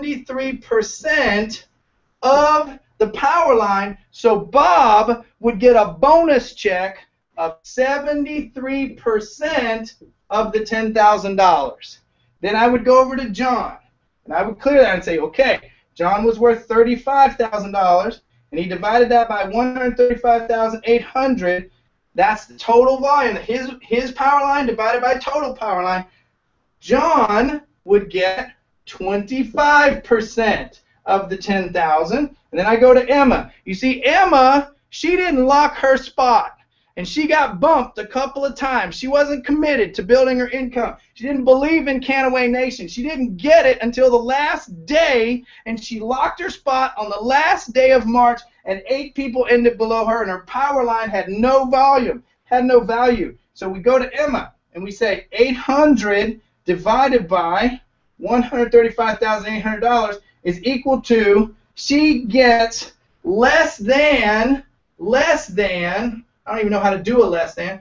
73% of the power line, so Bob would get a bonus check of 73% of the $10,000. Then I would go over to John, and I would clear that and say, okay, John was worth $35,000, and he divided that by 135,800. That's the total volume. His power line divided by total power line. John would get 25% of the 10,000. And then I go to Emma. You see, Emma, she didn't lock her spot. And she got bumped a couple of times. She wasn't committed to building her income. She didn't believe in Canaway Nation. She didn't get it until the last day, and she locked her spot on the last day of March, and 8 people ended below her, and her power line had no volume, had no value. So we go to Emma, and we say 800 divided by $135,800 is equal to, she gets less than, I don't even know how to do a less than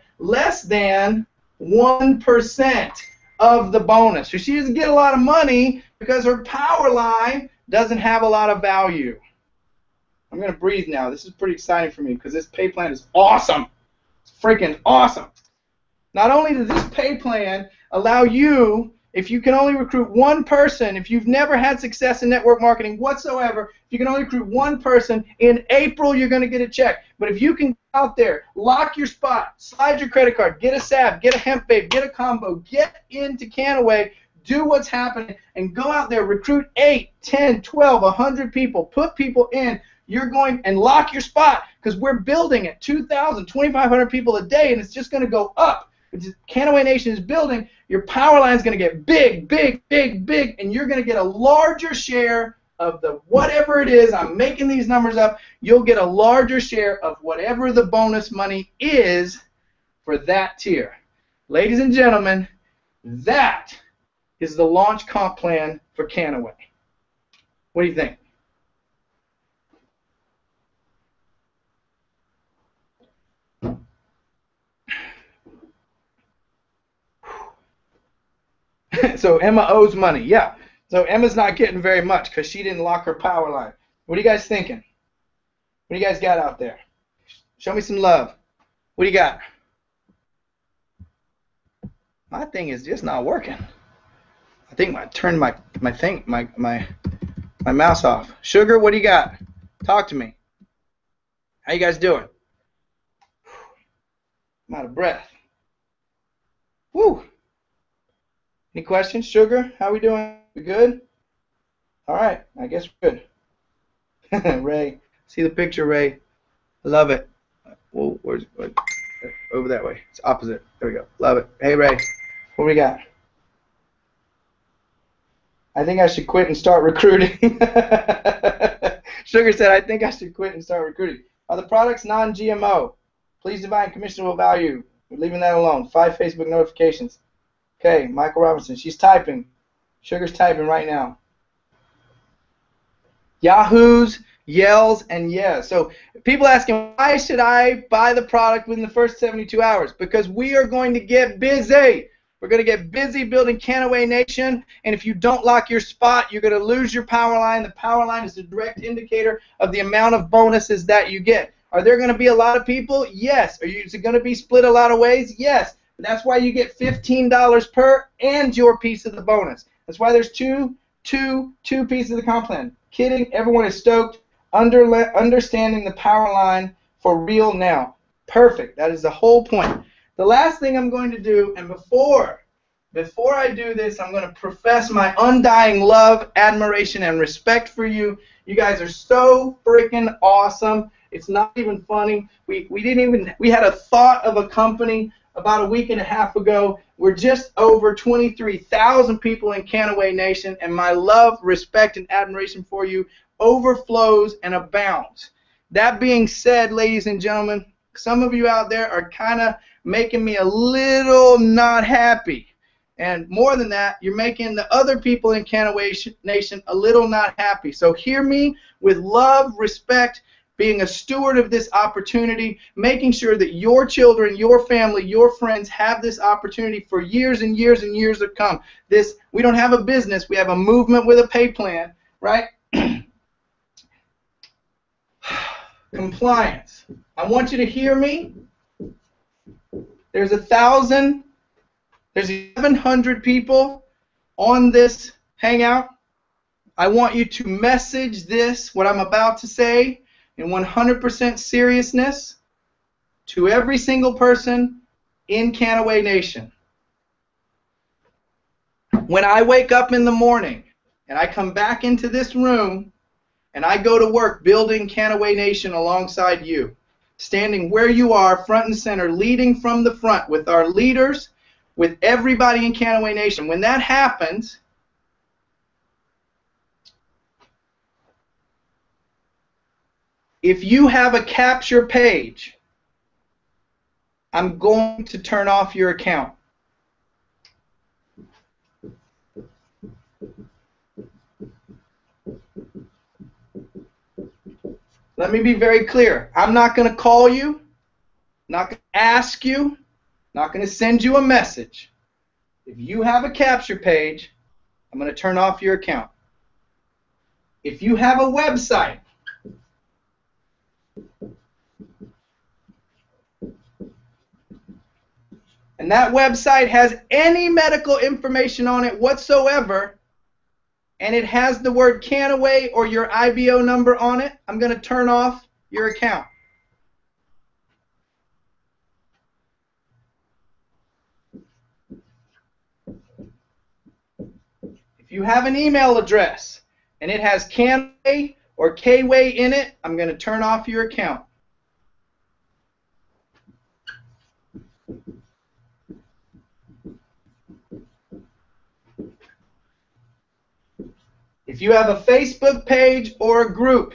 1% of the bonus. So she doesn't get a lot of money because her power line doesn't have a lot of value. I'm going to breathe now. This is pretty exciting for me because this pay plan is awesome. It's freaking awesome. Not only does this pay plan allow you, if you can only recruit one person, if you've never had success in network marketing whatsoever, if you can only recruit one person, in April you're going to get a check. But if you can go out there, lock your spot, slide your credit card, get a salve, get a hemp babe, get a combo, get into Canaway, do what's happening, and go out there, recruit 8, 10, 12, 100 people, put people in. You're going and lock your spot because we're building at 2,000, 2,500 people a day, and it's just going to go up. Canaway Nation is building. Your power line is going to get big, big, big, big, and you're going to get a larger share of the whatever it is. I'm making these numbers up. You'll get a larger share of whatever the bonus money is for that tier. Ladies and gentlemen, that is the launch comp plan for Canaway. What do you think? So Emma owes money. Yeah. So Emma's not getting very much because she didn't lock her power line. What are you guys thinking? What do you guys got out there? Show me some love. What do you got? My thing is just not working. I think I turned my mouse off. Sugar, what do you got? Talk to me. How you guys doing? I'm out of breath. Woo. Any questions? Sugar, how we doing? We good? All right, I guess we're good. Ray, see the picture, Ray? Love it. Whoa, where's over that way? It's opposite. There we go. Love it. Hey, Ray, what do we got? I think I should quit and start recruiting. Sugar said, I think I should quit and start recruiting. Are the products non-GMO? Please define commissionable value. We're leaving that alone. 5 Facebook notifications. Okay, Michael Robinson. She's typing. Sugar's typing right now. Yahoos, yells, and yes. So people asking, why should I buy the product within the first 72 hours? Because we are going to get busy. We're going to get busy building Canaway Nation, and if you don't lock your spot, you're going to lose your power line. The power line is a direct indicator of the amount of bonuses that you get. Are there going to be a lot of people? Yes. Is it going to be split a lot of ways? Yes. That's why you get $15 per and your piece of the bonus. That's why there's two pieces of the comp plan. Kidding. Everyone is stoked. Understanding the power line for real now. Perfect. That is the whole point. The last thing I'm going to do, and before I do this, I'm going to profess my undying love, admiration, and respect for you. You guys are so freaking awesome. It's not even funny. We had a thought of a company about a week and a half ago. We're just over 23,000 people in Canaway Nation, and my love, respect, and admiration for you overflows and abounds. That being said, ladies and gentlemen, some of you out there are kind of making me a little not happy. And more than that, you're making the other people in Canaway Nation a little not happy. So hear me with love, respect, being a steward of this opportunity, making sure that your children, your family, your friends have this opportunity for years and years and years to come. We don't have a business, we have a movement with a pay plan, right? Compliance. I want you to hear me. There's 1,100 people on this Hangout. I want you to message this, what I'm about to say, in 100% seriousness to every single person in Canaway Nation. When I wake up in the morning and I come back into this room and I go to work building Canaway Nation alongside you, standing where you are, front and center, leading from the front with our leaders, with everybody in Canaway Nation. When that happens, if you have a capture page, I'm going to turn off your account. Let me be very clear. I'm not going to call you, not going to ask you, not going to send you a message. If you have a capture page, I'm going to turn off your account. If you have a website, and that website has any medical information on it whatsoever, and it has the word Canaway or your IBO number on it, I'm going to turn off your account. If you have an email address and it has Canaway or Kway in it, I'm going to turn off your account. If you have a Facebook page or a group,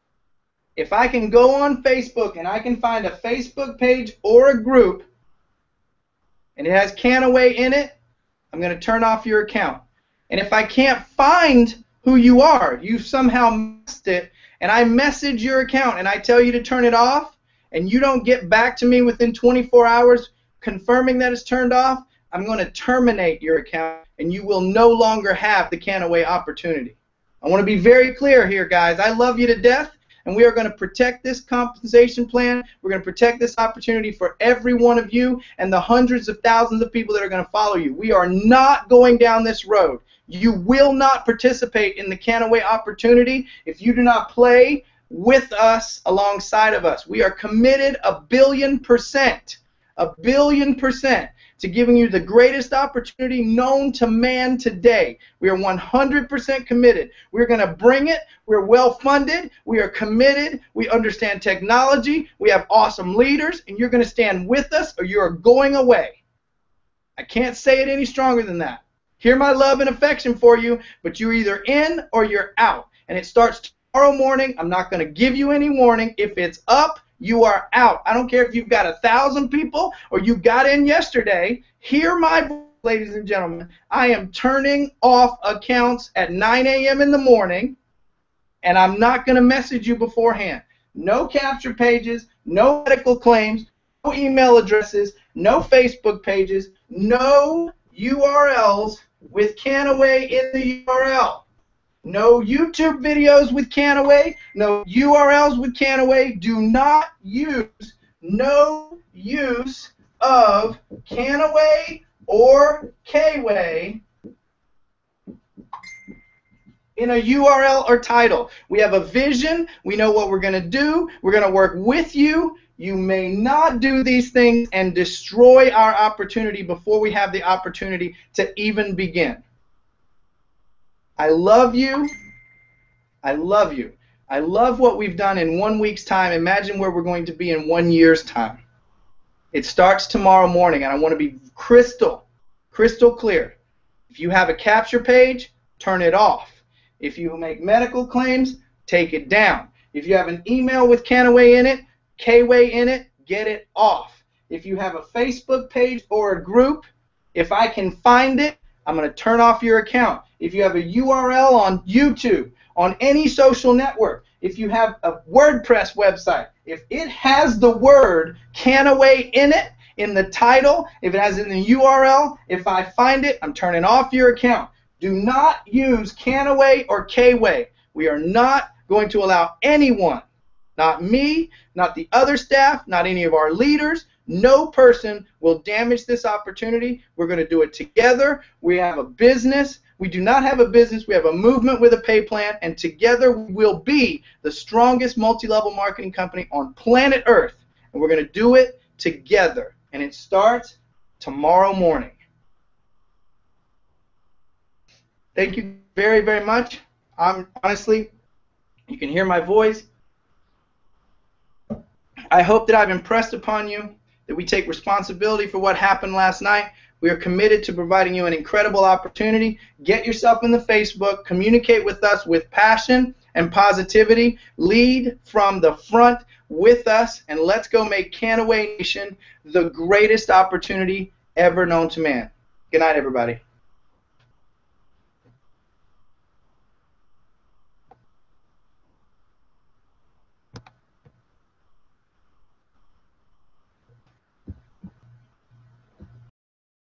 if I can go on Facebook and I can find a Facebook page or a group and it has Canaway in it, I'm going to turn off your account. And if I can't find who you are, you somehow missed it, and I message your account and I tell you to turn it off, and you don't get back to me within 24 hours confirming that it's turned off, I'm going to terminate your account, and you will no longer have the Canaway opportunity. I want to be very clear here, guys. I love you to death, and we are going to protect this compensation plan. We're going to protect this opportunity for every one of you and the hundreds of thousands of people that are going to follow you. We are not going down this road. You will not participate in the Canaway opportunity if you do not play with us alongside of us. We are committed 1,000,000,000%, 1,000,000,000%. to giving you the greatest opportunity known to man today. We are 100% committed. We're going to bring it. We're well funded. We are committed. We understand technology. We have awesome leaders, and you're going to stand with us or you're going away. I can't say it any stronger than that. Hear my love and affection for you, but you're either in or you're out. And it starts tomorrow morning. I'm not going to give you any warning. If it's up, you are out. I don't care if you've got 1,000 people or you got in yesterday. Hear my voice, ladies and gentlemen. I am turning off accounts at 9 a.m. in the morning, and I'm not going to message you beforehand. No capture pages, no medical claims, no email addresses, no Facebook pages, no URLs with Canaway in the URL. No YouTube videos with Canaway, no URLs with Canaway. Do not use, no use of Canaway or Kway in a URL or title. We have a vision. We know what we're going to do. We're going to work with you. You may not do these things and destroy our opportunity before we have the opportunity to even begin. I love you. I love you. I love what we've done in 1 week's time. Imagine where we're going to be in 1 year's time. It starts tomorrow morning, and I want to be crystal clear. If you have a capture page, turn it off. If you make medical claims, take it down. If you have an email with Canaway in it, Kway in it, get it off. If you have a Facebook page or a group, if I can find it, I'm going to turn off your account. If you have a URL on YouTube, on any social network, if you have a WordPress website, if it has the word Canaway in it, in the title, if it has it in the URL, if I find it, I'm turning off your account. Do not use Canaway or Kway. We are not going to allow anyone, not me, not the other staff, not any of our leaders, no person will damage this opportunity. We're going to do it together. We have a business. We do not have a business. We have a movement with a pay plan, and together we will be the strongest multi-level marketing company on planet Earth, and we're going to do it together, and it starts tomorrow morning. Thank you very, very much. Honestly, you can hear my voice. I hope that I've impressed upon you that we take responsibility for what happened last night. We are committed to providing you an incredible opportunity. Get yourself in the Facebook. Communicate with us with passion and positivity. Lead from the front with us, and let's go make Canaway Nation the greatest opportunity ever known to man. Good night, everybody.